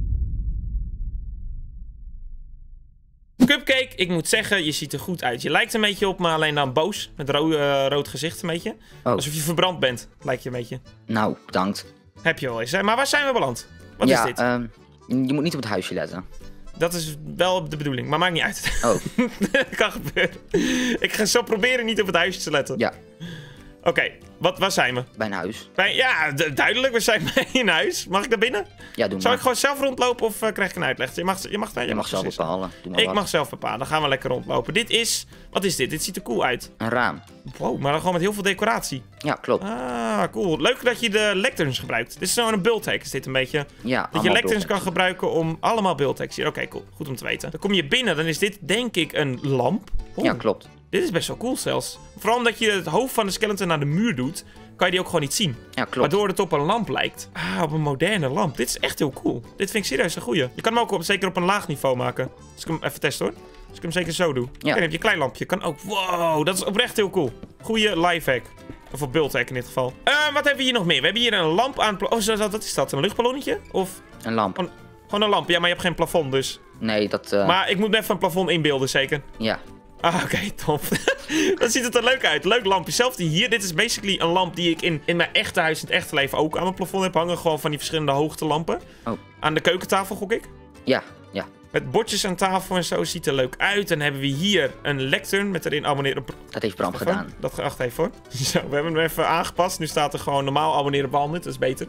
Cupcake, ik moet zeggen, je ziet er goed uit. Je lijkt een beetje op me, alleen dan boos. Met rood gezicht een beetje. Oh. Alsof je verbrand bent, lijkt je een beetje. Nou, bedankt. Heb je wel eens, hè? Maar waar zijn we beland? Wat is dit? Je moet niet op het huisje letten. Dat is wel de bedoeling, maar maakt niet uit. Oh. Dat kan gebeuren. Ik ga zo proberen niet op het huisje te letten. Ja. Oké, waar zijn we? Bij een huis. Ja, duidelijk, we zijn bij een huis. Mag ik naar binnen? Ja, doe maar. Zou ik gewoon zelf rondlopen of krijg ik een uitleg? Je mag zelf bepalen. Doe maar ik mag zelf bepalen, dan gaan we lekker rondlopen. Dit is... Wat is dit? Dit ziet er cool uit. Een raam. Wow, maar dan gewoon met heel veel decoratie. Ja, klopt. Ah, cool. Leuk dat je de lecterns gebruikt. Dit is zo'n een build hack, is dit een beetje. Ja, dat je lecterns kan gebruiken om allemaal build hacks hier. Oké, cool. Goed om te weten. Dan kom je binnen, dan is dit denk ik een lamp. Ja, klopt. Dit is best wel cool zelfs. Vooral omdat je het hoofd van de skeleton naar de muur doet, kan je die ook gewoon niet zien. Ja, klopt. Waardoor het op een lamp lijkt. Ah, op een moderne lamp. Dit is echt heel cool. Dit vind ik serieus een goeie. Je kan hem ook zeker op een laag niveau maken. Als ik hem even test hoor. Als ik hem zeker zo doe. Ja. Dan heb je een klein lampje. Kan ook. Wow, dat is oprecht heel cool. Goeie life hack. Of een build hack in dit geval. Wat hebben we hier nog meer? We hebben hier een lamp aan... Oh, wat is dat? Een luchtballonnetje? Of... Een lamp. Gewoon een lamp. Ja, maar je hebt geen plafond dus. Nee, dat... Maar ik moet even een plafond inbeelden, zeker? Ja. Ah, oké, top. Dan ziet het er leuk uit. Leuk lampje. Zelfs die hier. Dit is basically een lamp die ik in mijn echte huis, in het echte leven ook aan mijn plafond heb hangen. Gewoon van die verschillende hoogtelampen. Oh. Aan de keukentafel, gok ik? Ja, ja. Met bordjes aan tafel en zo. Ziet er leuk uit. En dan hebben we hier een lectern met erin abonneren. Dat heeft Bram gedaan. Dat geacht even hoor. Zo, we hebben hem even aangepast. Nu staat er gewoon normaal abonneren op Walnut. Dat is beter.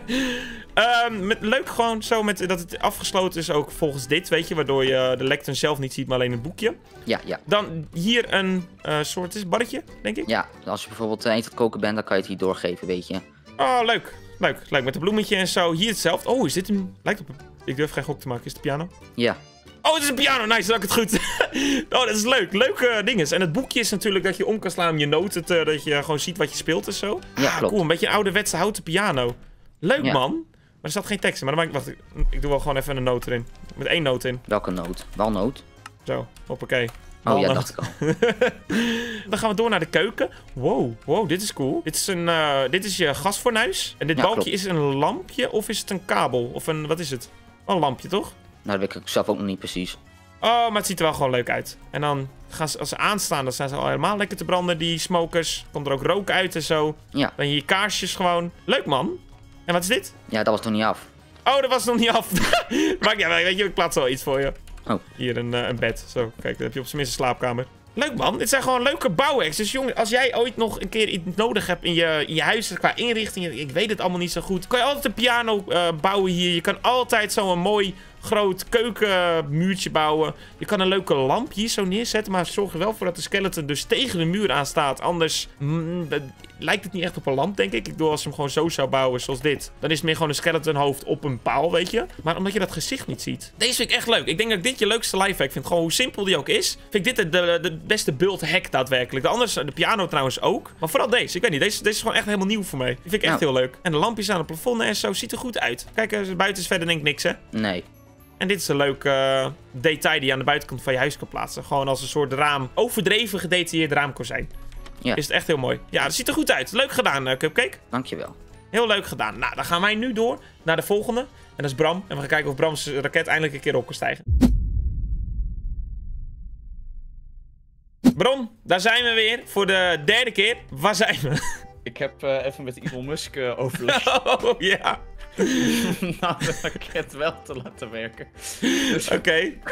Leuk gewoon zo met dat het afgesloten is ook volgens dit, weet je. Waardoor je de lectern zelf niet ziet, maar alleen het boekje. Ja, ja. Dan hier een soort barretje, denk ik. Ja, als je bijvoorbeeld eens aan het koken bent, dan kan je het hier doorgeven, weet je. Oh, leuk. Leuk. Leuk met een bloemetje en zo. Hier hetzelfde. Oh, is dit een... Lijkt op een... Ik durf geen gok te maken. Is het de piano? Ja. Oh, het is een piano. Nice, dan heb ik het goed. Oh, dat is leuk. Leuke dinges. En het boekje is natuurlijk dat je om kan slaan om je noten te... Dat je gewoon ziet wat je speelt en zo. Ja, klopt. Cool. Een beetje een ouderwetse houten piano. Leuk, man. Maar er staat geen tekst in. Maar dan maak ik... Wacht, ik doe wel gewoon even een noot erin. Met 1 noot in. Welke noot? Walnoot? Zo, hoppakee. Oh ja, dacht ik al. Dan gaan we door naar de keuken. Wow, dit is cool. Dit is je gasfornuis. En dit balkje is een lampje of is het een kabel? Of een, wat is het? Oh, een lampje, toch? Nou, dat weet ik zelf ook nog niet precies. Oh, maar het ziet er wel gewoon leuk uit. En dan, als ze aanstaan, dan staan ze al helemaal lekker te branden, die smokers. Komt er ook rook uit en zo. Ja. Dan je kaarsjes gewoon. Leuk, man. En wat is dit? Ja, dat was nog niet af. Oh, dat was nog niet af. Maar ja, weet je, ik plaats wel iets voor je. Oh. Hier een bed. Zo, kijk, dan heb je op zijn minst een slaapkamer. Leuk, man. Dit zijn gewoon leuke bouwhacks. Dus jongen, als jij ooit nog een keer iets nodig hebt in je huis qua inrichting, ik weet het allemaal niet zo goed, kan je altijd een piano bouwen hier. Je kan altijd zo'n mooi groot keukenmuurtje bouwen. Je kan een leuke lamp hier zo neerzetten, maar zorg er wel voor dat de skeleton dus tegen de muur aan staat. Anders lijkt het niet echt op een lamp, denk ik. Ik bedoel, als je hem gewoon zo zou bouwen, zoals dit, dan is het meer gewoon een skeletonhoofd op een paal, weet je. Maar omdat je dat gezicht niet ziet. Deze vind ik echt leuk. Ik denk dat ik dit je leukste lifehack vind. Gewoon hoe simpel die ook is. Vind ik dit de beste build hack daadwerkelijk. De andere, de piano trouwens ook. Maar vooral deze. Ik weet niet, deze is gewoon echt helemaal nieuw voor mij. Die vind ik echt heel leuk. En de lampjes aan het plafond en zo, ziet er goed uit. Kijk, buiten is verder denk ik niks, hè? Nee. En dit is een leuk detail die je aan de buitenkant van je huis kan plaatsen. Gewoon als een soort raam. Overdreven gedetailleerd raamkozijn. Ja. Is het echt heel mooi. Ja, het ziet er goed uit. Leuk gedaan, Cupcake. Dankjewel. Heel leuk gedaan. Nou, dan gaan wij nu door naar de volgende. En dat is Bram. En we gaan kijken of Brams raket eindelijk een keer op kan stijgen. Bram, daar zijn we weer. Voor de derde keer. Waar zijn we? Ik heb even met Elon Musk overlegd. Oh, ja. Nou, de raket wel te laten werken. Dus Oké.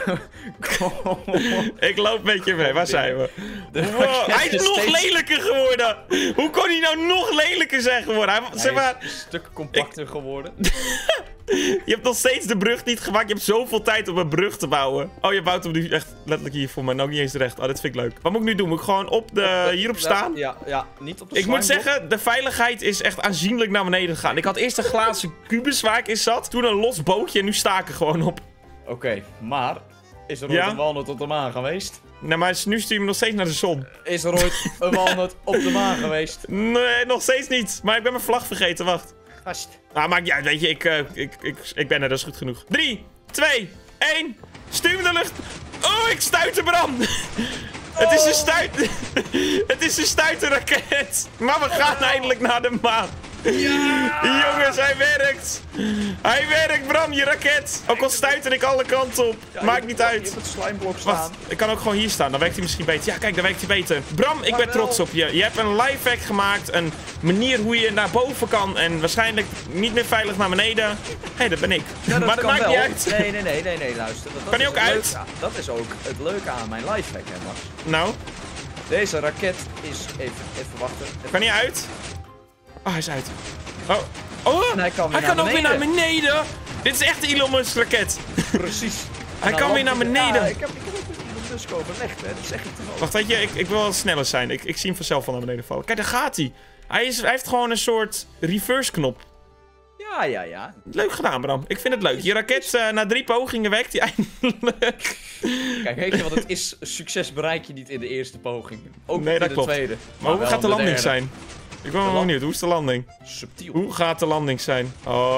Ik loop met je mee. Waar zijn we? Wow, hij is nog lelijker geworden. Hoe kon hij nou nog lelijker zijn geworden? Hij is een stuk compacter geworden. Je hebt nog steeds de brug niet gemaakt. Je hebt zoveel tijd om een brug te bouwen. Oh, je bouwt hem nu echt letterlijk hier voor me. Nou, niet eens recht. Oh, dit vind ik leuk. Wat moet ik nu doen? Moet ik gewoon hierop staan? Ja, niet op de Ik moet zeggen, de veiligheid is echt aanzienlijk naar beneden gegaan. Ik had eerst een glazen kubus waar ik in zat. Toen een los bootje en nu sta ik er gewoon op. Oké, maar Is er ooit een walnoot op de maan geweest? Nee, maar nu stuur je me nog steeds naar de zon. Is er ooit een walnoot op de maan geweest? Nee, nog steeds niet. Maar ik ben mijn vlag vergeten, wacht. Gast. Nou, maar ja, weet je, ik ben er, dat is goed genoeg. 3, 2, 1. Stuur me de lucht. Oh, ik stuit Bram. Het is een Het is een stuiterraket. Maar we gaan eindelijk naar de maan. Ja! Jongens, hij werkt. Hij werkt, Bram, je raket. Ook al stuiter ik alle kanten op. Ja, maakt niet uit. Je hebt het slimeblok staan. Wacht, ik kan ook gewoon hier staan. Dan werkt hij misschien beter. Ja, kijk, dan werkt hij beter. Bram, ik ben trots op je. Je hebt een lifehack gemaakt. Een manier hoe je naar boven kan. En waarschijnlijk niet meer veilig naar beneden. Hé, dat ben ik. Ja, maar dat maakt wel. Niet uit. Nee, luister. Kan hij ook uit? Dat is ook het leuke aan mijn lifehack, hè, Max. Nou? Deze raket is... Even wachten. Kan hij uit? Oh, hij is uit. Oh, hij kan ook weer naar beneden. Dit is echt de Elon Musk raket. Precies. Hij kan weer naar beneden. Ja, ik heb ook met Elon Musk overlegd, hè. Dat zeg ik toch. Wacht, weet je, ik wil wel sneller zijn. Ik zie hem vanzelf van naar beneden vallen. Kijk, daar gaat hij. Hij heeft gewoon een soort reverse knop. Ja. Leuk gedaan, Bram. Ik vind het leuk. Je raket na 3 pogingen werkt hij eindelijk. Kijk, weet je wat het is? Succes bereik je niet in de eerste poging. Ook nee, niet dat in de klopt. tweede. Maar hoe gaat de landing zijn? Ik ben wel benieuwd. Hoe is de landing? Subtiel. Hoe gaat de landing zijn?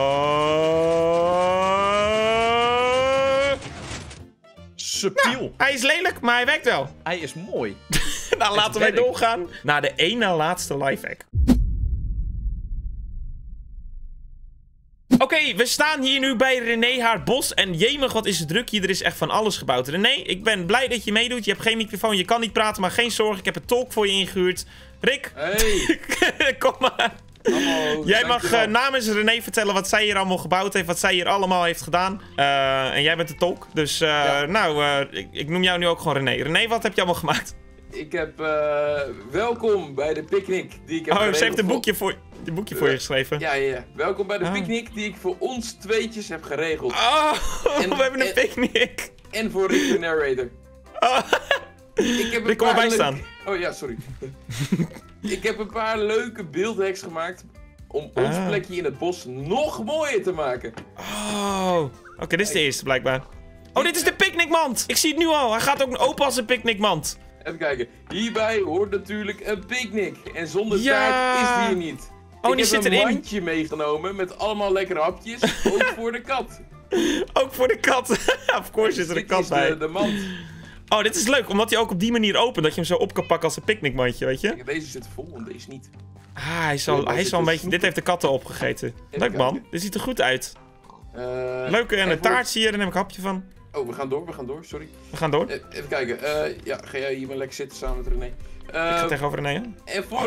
Subtiel. Nou, hij is lelijk, maar hij werkt wel. Hij is mooi. Nou, laten wij doorgaan naar de ene laatste lifehack. Oké, we staan hier nu bij René haar bos. En jemig, wat is het druk hier. Er is echt van alles gebouwd. René, ik ben blij dat je meedoet. Je hebt geen microfoon, je kan niet praten, maar geen zorgen. Ik heb een tolk voor je ingehuurd. Rick. Hey. Kom maar. Hallo, jij mag namens René vertellen wat zij hier allemaal gebouwd heeft. Wat zij hier allemaal heeft gedaan. En jij bent de tolk. Dus ik noem jou nu ook gewoon René. René, wat heb je allemaal gemaakt? Ik heb welkom bij de picknick die ik heb geregeld. Ze heeft een boekje voor je geschreven. Ja. Welkom bij de picknick die ik voor ons tweetjes heb geregeld. Oh, we hebben een picknick. En voor Rick de narrator. Oh. Ik kom erbij staan. Oh ja, sorry. Ik heb een paar leuke beeldhacks gemaakt om ons plekje in het bos nog mooier te maken. Oh, oké, dit is de eerste blijkbaar. Oh, dit is de picknickmand. Ik zie het nu al. Hij gaat ook open als een picknickmand. Even kijken. Hierbij hoort natuurlijk een picknick. En zonder taart is die hier niet. Oh, die zit erin. Ik heb een mandje meegenomen met allemaal lekkere hapjes. Ook voor de kat. Ook voor de kat. Of course is er een kat bij. De mand. Oh, dit is leuk, omdat hij ook op die manier opent. Dat je hem zo op kan pakken als een picknickmandje, weet je? Kijk, deze zit vol en deze niet. Hij is al een beetje... Dit heeft de katten opgegeten. Leuk, man. Dit ziet er goed uit. Leuk, en een taart zie je, daar neem ik een hapje van. Oh, we gaan door, sorry. We gaan door. Even kijken. Ga jij hier maar lekker zitten samen met René. Ik ga tegenover René. En voor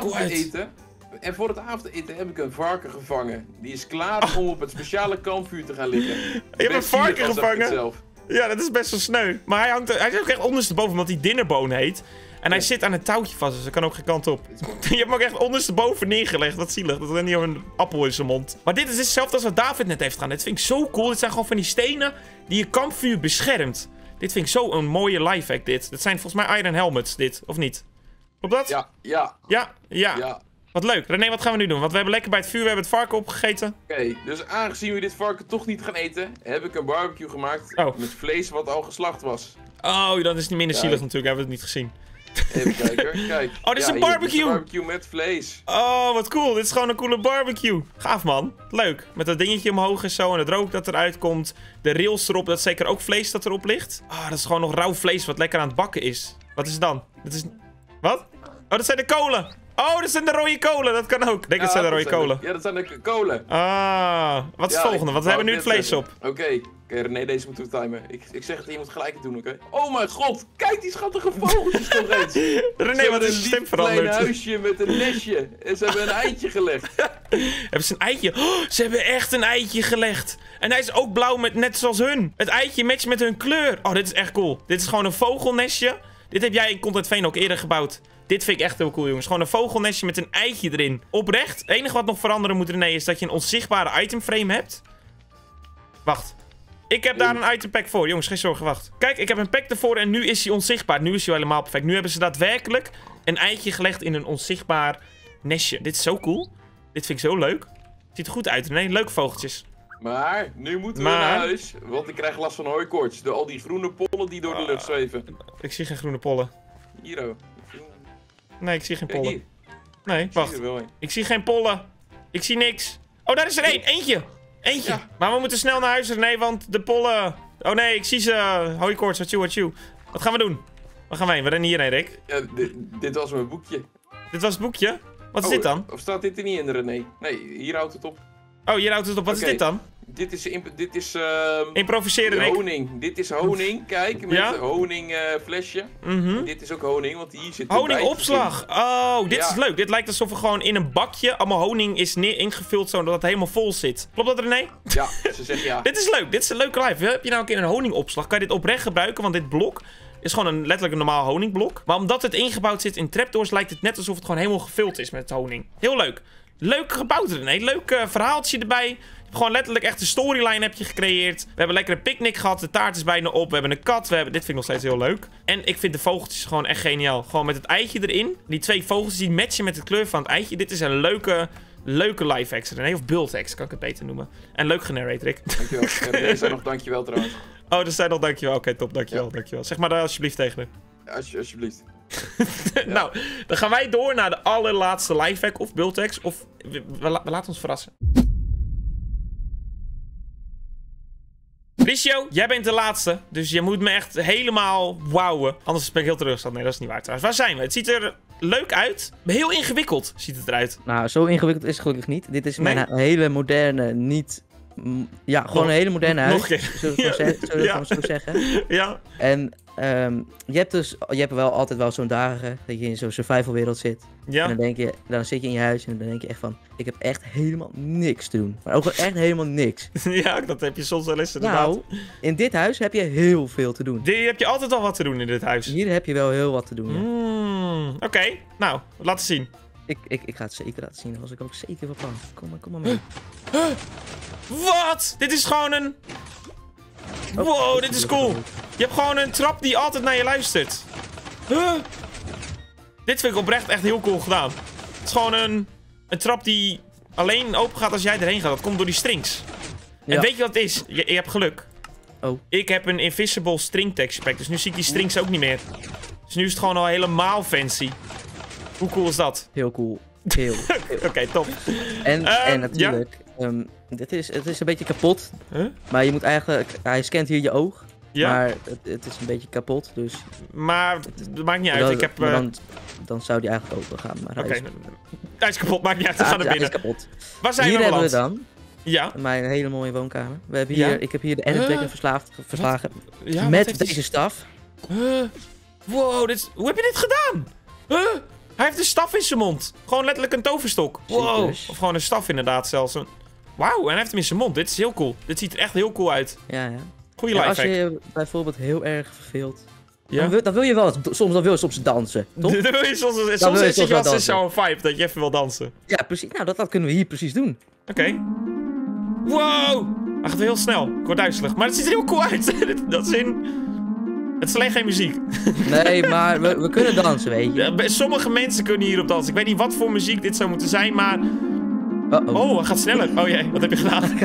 het avondeten heb ik een varken gevangen. Die is klaar om op het speciale kampvuur te gaan liggen. Je hebt een varken gevangen? Ja, dat is best wel sneu. Maar hij is ook echt ondersteboven, omdat hij dinnerboon heet. En hij zit aan een touwtje vast, dus hij kan ook geen kant op. Je hebt hem ook echt ondersteboven neergelegd. Dat is zielig. Dat is niet een appel in zijn mond. Maar dit is hetzelfde als wat David net heeft gedaan. Dit vind ik zo cool. Dit zijn gewoon van die stenen die je kampvuur beschermt. Dit vind ik zo een mooie lifehack, dit. Dat zijn volgens mij iron helmets, dit. Of niet? Klopt dat? Ja. Wat leuk. René, wat gaan we nu doen? Want we hebben lekker bij het vuur, we hebben het varken opgegeten. Oké, dus aangezien we dit varken toch niet gaan eten, heb ik een barbecue gemaakt met vlees wat al geslacht was. Oh, dat is niet minder zielig natuurlijk, hebben we het niet gezien. Even kijken, kijk. Oh, dit is een barbecue! Dit is een barbecue met vlees. Oh, wat cool. Dit is gewoon een coole barbecue. Gaaf, man. Leuk. Met dat dingetje omhoog en zo en het rook dat eruit komt. De rails erop, dat is zeker ook vlees dat erop ligt. Ah, dat is gewoon nog rauw vlees wat lekker aan het bakken is. Wat is het dan? Dat is... Wat? Oh, dat zijn de kolen. Oh, dat zijn de rode kolen. Dat kan ook. Ik denk dat zijn de rode kolen. Ja, dat zijn de kolen. Ah, wat is het volgende? Want we hebben nu het vlees op. Oké, René, deze moeten we timen. Ik zeg het, je moet gelijk doen, oké? Oh mijn god, kijk die schattige vogeltjes toch eens. René, wat is je stem veranderd? Ze hebben een huisje met een nestje. En ze hebben een eitje gelegd. Hebben ze een eitje? Oh, ze hebben echt een eitje gelegd. En hij is ook blauw, net zoals hun. Het eitje matcht met hun kleur. Oh, dit is echt cool. Dit is gewoon een vogelnestje. Dit heb jij in Content Veen ook eerder gebouwd. Dit vind ik echt heel cool, jongens. Gewoon een vogelnestje met een eitje erin. Oprecht. Het enige wat nog veranderen moet, René, is dat je een onzichtbare itemframe hebt. Wacht. Ik heb daar een itempack voor. Jongens, geen zorgen, wacht. Kijk, ik heb een pack ervoor en nu is hij onzichtbaar. Nu is hij helemaal perfect. Nu hebben ze daadwerkelijk een eitje gelegd in een onzichtbaar nestje. Dit is zo cool. Dit vind ik zo leuk. Ziet er goed uit, René. Leuke vogeltjes. Maar, nu moeten we naar huis, want ik krijg last van hooikoorts. Door al die groene pollen die door de lucht zweven. Ik zie geen groene pollen. Hier, oh. Nee, ik zie geen pollen. Hier. Nee, wacht. Ik zie geen pollen. Ik zie niks. Oh, daar is er één. Eentje. Ja. Maar we moeten snel naar huis, René, want de pollen... Oh nee, ik zie ze. Hooikoorts, wat you. Wat gaan we doen? Waar gaan we heen? We rennen hierheen, Rick. Ja, dit was mijn boekje. Dit was het boekje? Wat is dit dan? Of staat dit er niet in, René? Nee, hier houdt het op. Oh, hier houdt het op. Wat is dit dan? Dit is improviseren, Rick. Honing. Dit is honing, kijk, met een honingflesje. Dit is ook honing, want hier zit honingopslag. Oh, dit is leuk. Dit lijkt alsof er gewoon in een bakje allemaal honing is ingevuld zodat het helemaal vol zit. Klopt dat, René? Ja, ze zeggen ja. Dit is leuk. Dit is een leuke live. Heb je nou een keer een honingopslag? Kan je dit oprecht gebruiken? Want dit blok is gewoon letterlijk een normaal honingblok. Maar omdat het ingebouwd zit in trapdoors, lijkt het net alsof het gewoon helemaal gevuld is met honing. Heel leuk. Leuk gebouwd, René. Leuk verhaaltje erbij. Je hebt gewoon letterlijk echt een storyline heb je gecreëerd. We hebben lekker een picknick gehad. De taart is bijna op. We hebben een kat. Dit vind ik nog steeds heel leuk. En ik vind de vogeltjes gewoon echt geniaal. Gewoon met het eitje erin. Die 2 vogels die matchen met de kleur van het eitje. Dit is een leuke live hacks. René, of build hacks, kan ik het beter noemen. En leuk generate, Rick. Dankjewel. Er zijn nog dankjewel trouwens. Oh, er zijn nog dankjewel. Oké, top. Dankjewel. Zeg maar alsjeblieft tegen me. Alsjeblieft. Nou, dan gaan wij door naar de allerlaatste lifehack of build hacks. Of we laten ons verrassen. Ricio, jij bent de laatste. Dus je moet me echt helemaal wowen. Anders ben ik heel teleurgesteld. Nee, dat is niet waar trouwens. Waar zijn we? Het ziet er leuk uit. Heel ingewikkeld ziet het eruit. Nou, zo ingewikkeld is het gelukkig niet. Dit is mijn hele moderne, niet... Ja, gewoon een hele moderne huis. Nog een keer. Zullen we het zo zeggen? Ja. En je hebt wel altijd wel zo'n dagen dat je in zo'n survival wereld zit. Ja. En dan zit je in je huis en dan denk je echt van, ik heb echt helemaal niks te doen. Maar ook echt helemaal niks. Ja, dat heb je soms wel eens inderdaad. Nou, in dit huis heb je heel veel te doen. Hier heb je altijd al wat te doen in dit huis. Hier heb je wel heel wat te doen, ja. Oké, nou, laten zien. Ik ga het zeker laten zien, daar was ik ook zeker van plan. Kom maar mee. Wat? Dit is gewoon een... Wow, dit is cool. Je hebt gewoon een trap die altijd naar je luistert. Dit vind ik oprecht echt heel cool gedaan. Het is gewoon een trap die alleen open gaat als jij erheen gaat. Dat komt door die strings. Ja. En weet je wat het is? Je hebt geluk. Oh. Ik heb een invisible string texture pack, dus nu zie ik die strings ook niet meer. Dus nu is het gewoon al helemaal fancy. Hoe cool is dat? Heel cool. Oké, top. En natuurlijk, het is een beetje kapot. Maar je moet eigenlijk, hij scant hier je oog. Ja. Maar het is een beetje kapot, dus... Maar dat maakt niet uit, dan zou die eigenlijk open gaan, maar hij is kapot, maakt niet uit, we gaan naar binnen. Hij is kapot. Waar zijn hier we hebben we dan Ja. Mijn hele mooie woonkamer. We hebben hier, ik heb hier de Ender verslagen. Ja, met deze staf. Wow, hoe heb je dit gedaan? Hij heeft een staf in zijn mond. Gewoon letterlijk een toverstok. Wow. Of gewoon een staf inderdaad zelfs. Wauw, en hij heeft hem in zijn mond. Dit is heel cool. Dit ziet er echt heel cool uit. Ja. Goeie lifehack. Als je je bijvoorbeeld heel erg verveelt. Ja? Dan wil je wel soms dansen, toch? Dan wil je soms is het wel zo'n vibe dat je even wil dansen. Ja, precies. Nou, dat kunnen we hier precies doen. Oké. Wow. Hij gaat heel snel. Ik word duizelig. Maar het ziet er heel cool uit. Dat is het is alleen geen muziek. Nee, maar we kunnen dansen, weet je. Sommige mensen kunnen hierop dansen. Ik weet niet wat voor muziek dit zou moeten zijn, maar... Oh, hij gaat sneller. Oh jee, wat heb je gedaan?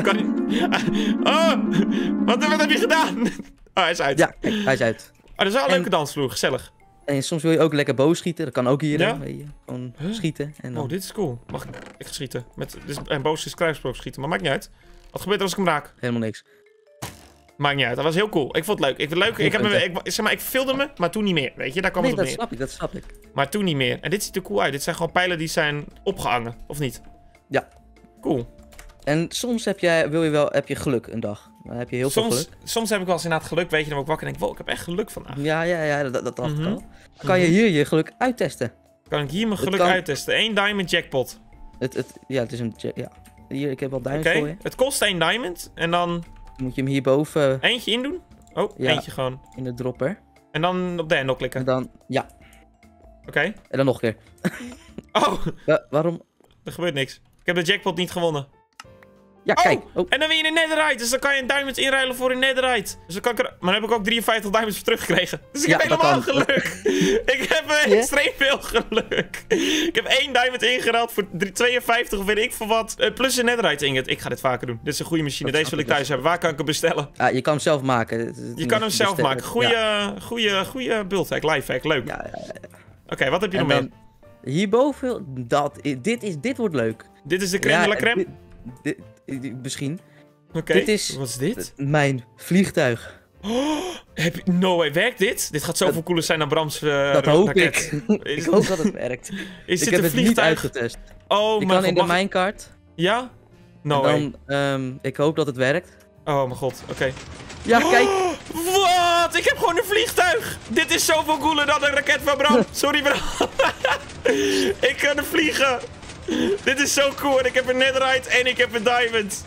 Wat heb je gedaan? Oh, hij is uit. Ja, hij is uit. Oh, dat is wel een leuke dansvloer, gezellig. En soms wil je ook lekker boos schieten. Dat kan ook hier. Ja? Weet je. Gewoon schieten. En dan... Oh, dit is cool. Mag ik schieten? En boos is kruisboog schieten, maar maakt niet uit. Wat gebeurt er als ik hem raak? Helemaal niks. Maakt niet uit, dat was heel cool. Ik vond het leuk. Ik filmde me, maar toen niet meer. Weet je, daar kwam het op neer. Dat snap ik. Maar toen niet meer. En dit ziet er cool uit. Dit zijn gewoon pijlen die zijn opgehangen, of niet? Ja. Cool. En soms heb je geluk een dag. Dan heb je heel veel geluk. Soms heb ik wel eens inderdaad geluk, weet je, dan word ik wakker en denk, wow, ik heb echt geluk vandaag. Ja, dat dacht ik al. Dan kan je hier je geluk uittesten. Kan ik hier mijn geluk uittesten? 1 diamond jackpot. Het is een hier, ik heb wel diamonds voor je. Het kost 1 diamond en dan... Moet je hem hierboven... Eentje in doen? Oh, ja, eentje gewoon. In de dropper. En dan op de handle klikken? En dan, ja. Oké. En dan nog een keer. Oh! Waarom? Er gebeurt niks. Ik heb de jackpot niet gewonnen. Ja, kijk. Oh. En dan win je een netherite. Dus dan kan je een diamond inruilen voor een netherite. Dus dan kan ik maar dan heb ik ook 53 diamonds voor teruggekregen. Dus ik heb helemaal geluk. Ik heb extreem veel geluk. Ik heb 1 diamond ingeruild voor 52 of weet ik veel wat. Plus een netherite ingot. Ik ga dit vaker doen. Dit is een goede machine. Deze wil ik thuis hebben. Waar kan ik hem bestellen? Je kan hem zelf maken. Je kan hem zelf maken. Goeie buildhack, lifehack. Leuk. Ja. Oké, wat heb je nog meer? Hierboven, dit wordt leuk. Dit is de crème de la crème? Misschien. Oké, wat is dit? Mijn vliegtuig. No way, werkt dit? Dit gaat zoveel cooler zijn dan Brams dat hoop raket. Ik hoop dat het werkt. Is dit ik heb een het niet uitgetest. Oh, je kan in de minecart. Ja? No way. Ik hoop dat het werkt. Oh mijn god, oké. Ja, kijk. Wat? Ik heb gewoon een vliegtuig. Dit is zoveel cooler dan een raket van Bram. Sorry Bram. Ik kan er vliegen. Dit is zo cool. En ik heb een netherite en ik heb een diamond.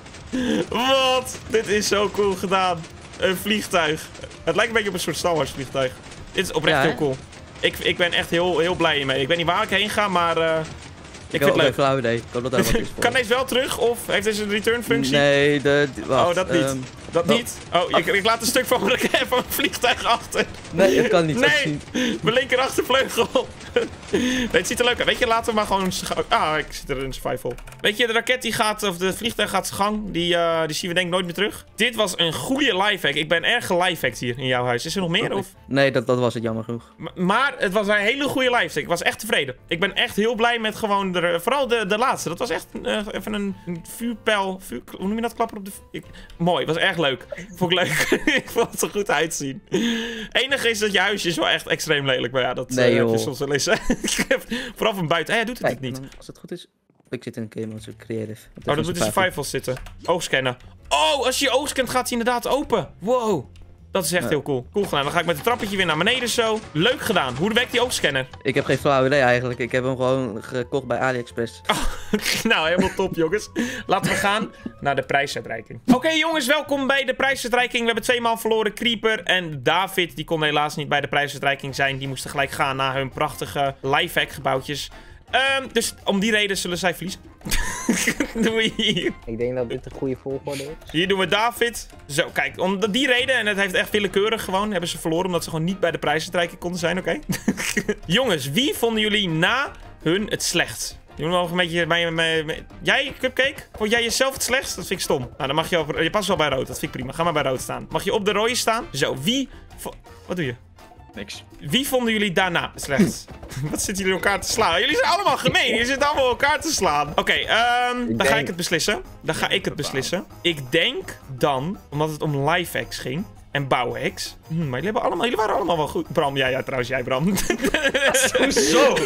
Wat? Dit is zo cool gedaan. Een vliegtuig. Het lijkt een beetje op een soort Star Wars vliegtuig. Dit is oprecht heel cool. Ik ben echt heel blij hiermee. Ik weet niet waar ik heen ga, maar... Ik vind het leuk. Flauw idee. Ik hoop dat daar wat is voor. Kan deze wel terug? Of heeft deze een return functie? Nee, wacht, oh, dat niet. Dat niet? Oh, ik laat een stuk van mijn vliegtuig achter. Nee, dat kan niet. Nee, mijn linker achtervleugel. Nee, het ziet er leuk uit. Weet je, laten we maar gewoon... ik zit er in survival. Weet je, de raket die gaat... Of de vliegtuig gaat zijn gang. Die zien we denk ik nooit meer terug. Dit was een goede lifehack. Ik ben erg gelifehacked hier in jouw huis. Is er nog meer? Of? Nee, dat was het jammer genoeg. Maar het was een hele goede lifehack. Ik was echt tevreden. Ik ben echt heel blij met gewoon... Vooral de laatste. Dat was echt even een vuurpijl. Hoe noem je dat? Klapper op de... Mooi. Was erg leuk. Vond ik leuk. Ik vond het er goed uitzien. Enige is dat je huisje is wel echt extreem lelijk. Maar ja, dat heb je soms wel eens. Vooral van buiten. Hij doet het niet. Als het goed is... Ik zit in een game mode, creative. Dat moet in survival zitten. Oogscannen. Oh, als je oog scant gaat hij inderdaad open. Wow. Dat is echt heel cool. Cool gedaan. Dan ga ik met het trappetje weer naar beneden zo. Leuk gedaan. Hoe werkt die oogscanner? Ik heb geen flauw idee eigenlijk. Ik heb hem gewoon gekocht bij AliExpress. Oh, nou, helemaal top, jongens. Laten we gaan naar de prijsuitreiking. Oké, jongens, welkom bij de prijsuitreiking. We hebben 2 maal verloren. Creeper en David. Die konden helaas niet bij de prijsuitreiking zijn. Die moesten gelijk gaan naar hun prachtige lifehack gebouwtjes. Dus om die reden zullen zij verliezen. Doen we hier. Ik denk dat dit een goede volgorde is. Hier doen we David. Zo, kijk, om die reden, en het heeft echt willekeurig gewoon, hebben ze verloren omdat ze gewoon niet bij de prijsuitreiking konden zijn, oké? Jongens, wie vonden jullie na hun het slechtst? Jullie nog een beetje jij, Cupcake? Vond jij jezelf het slechtst? Dat vind ik stom. Nou, dan mag je je past wel bij rood, dat vind ik prima. Ga maar bij rood staan. Mag je op de rode staan? Zo, wat doe je? Niks. Wie vonden jullie daarna slecht? Wat zitten jullie elkaar te slaan? Jullie zijn allemaal gemeen. Jullie zitten allemaal elkaar te slaan. Oké, dan ga ik het beslissen. Ik denk dan, omdat het om lifehacks ging en bouwhacks. Maar jullie waren allemaal wel goed. Bram, ja, trouwens, jij, Bram. Sowieso.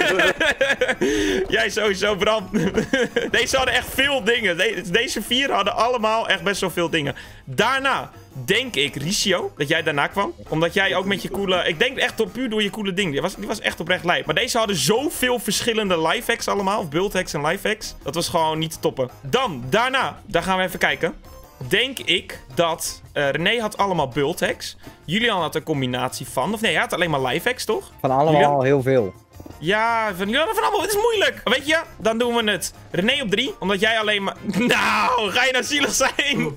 Jij sowieso, Bram. Deze hadden echt veel dingen. Deze 4 hadden allemaal echt best wel veel dingen. Daarna denk ik, Ricio, dat jij daarna kwam. Omdat jij ook met je coole... Ik denk echt puur door je coole ding. Die was echt oprecht lijp. Maar deze hadden zoveel verschillende lifehacks allemaal. Of buildhacks en lifehacks. Dat was gewoon niet te toppen. Daarna, daar gaan we even kijken. Denk ik dat René had allemaal buildhacks. Julian had een combinatie van... Of nee, hij had alleen maar lifehacks, toch? Van allemaal heel veel. Ja, van allemaal. Het is moeilijk. Weet je, dan doen we het. René op 3, omdat jij alleen maar... Nou, ga je nou zielig zijn?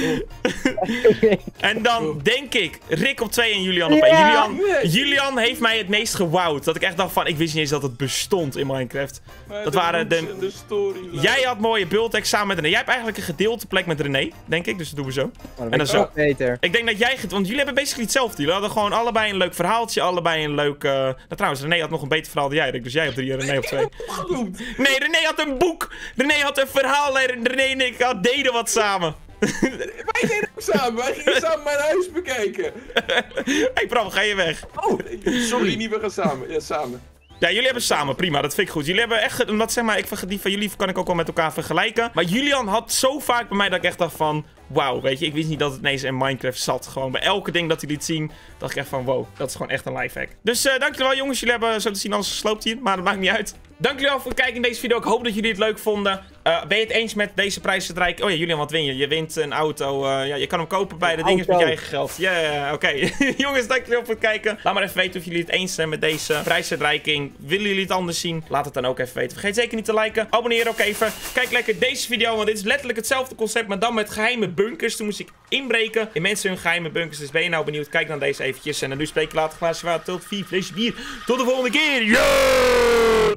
En dan denk ik Rick op 2 en Julian op 1. Julian heeft mij het meest gewowd. Dat ik echt dacht van, ik wist niet eens dat het bestond in Minecraft. Maar dat waren de story. Jij had mooie buildhacks samen met René. Jij hebt eigenlijk een gedeelte plek met René, denk ik. Dus dat doen we zo. En dan zo. Beter. Ik denk dat jij... Want jullie hebben basically hetzelfde. Jullie hadden gewoon allebei een leuk verhaaltje. Allebei een leuk... Nou, trouwens, René had nog een beter verhaal dan jij. Dus jij op 3 en René op 2. Nee, René had een boek. René had een verhaal. René en ik deden wat samen. Wij deden ook samen. Wij gingen samen mijn huis bekijken. Hey Bram, ga je weg. Oh, sorry, niet, we gaan samen. Ja, samen. Ja, jullie hebben samen, prima, dat vind ik goed. Jullie hebben echt, omdat zeg maar, die van jullie kan ik ook wel met elkaar vergelijken. Maar Julian had zo vaak bij mij dat ik echt dacht van, wauw, weet je, ik wist niet dat het ineens in Minecraft zat. Gewoon bij elke ding dat hij liet zien, dacht ik echt van, wow, dat is gewoon echt een lifehack. Dus dankjewel jongens, jullie hebben zo te zien alles gesloopt hier, maar dat maakt niet uit. Dank jullie wel voor het kijken in deze video. Ik hoop dat jullie het leuk vonden. Ben je het eens met deze prijsuitreiking? Oh ja, Julian, wat win je? Je wint een auto. Ja, je kan hem kopen bij de dingen met je eigen geld. Ja, oké. Jongens, dank jullie wel voor het kijken. Laat maar even weten of jullie het eens zijn met deze prijsuitreiking. Willen jullie het anders zien? Laat het dan ook even weten. Vergeet zeker niet te liken. Abonneer ook even. Kijk lekker deze video, want dit is letterlijk hetzelfde concept, maar dan met geheime bunkers. Toen moest ik inbreken in mensen hun geheime bunkers. Dus ben je nou benieuwd? Kijk dan deze eventjes. En dan nu spreek ik later glaasje water tot 4 flesjes bier. Tot de volgende keer. Yo!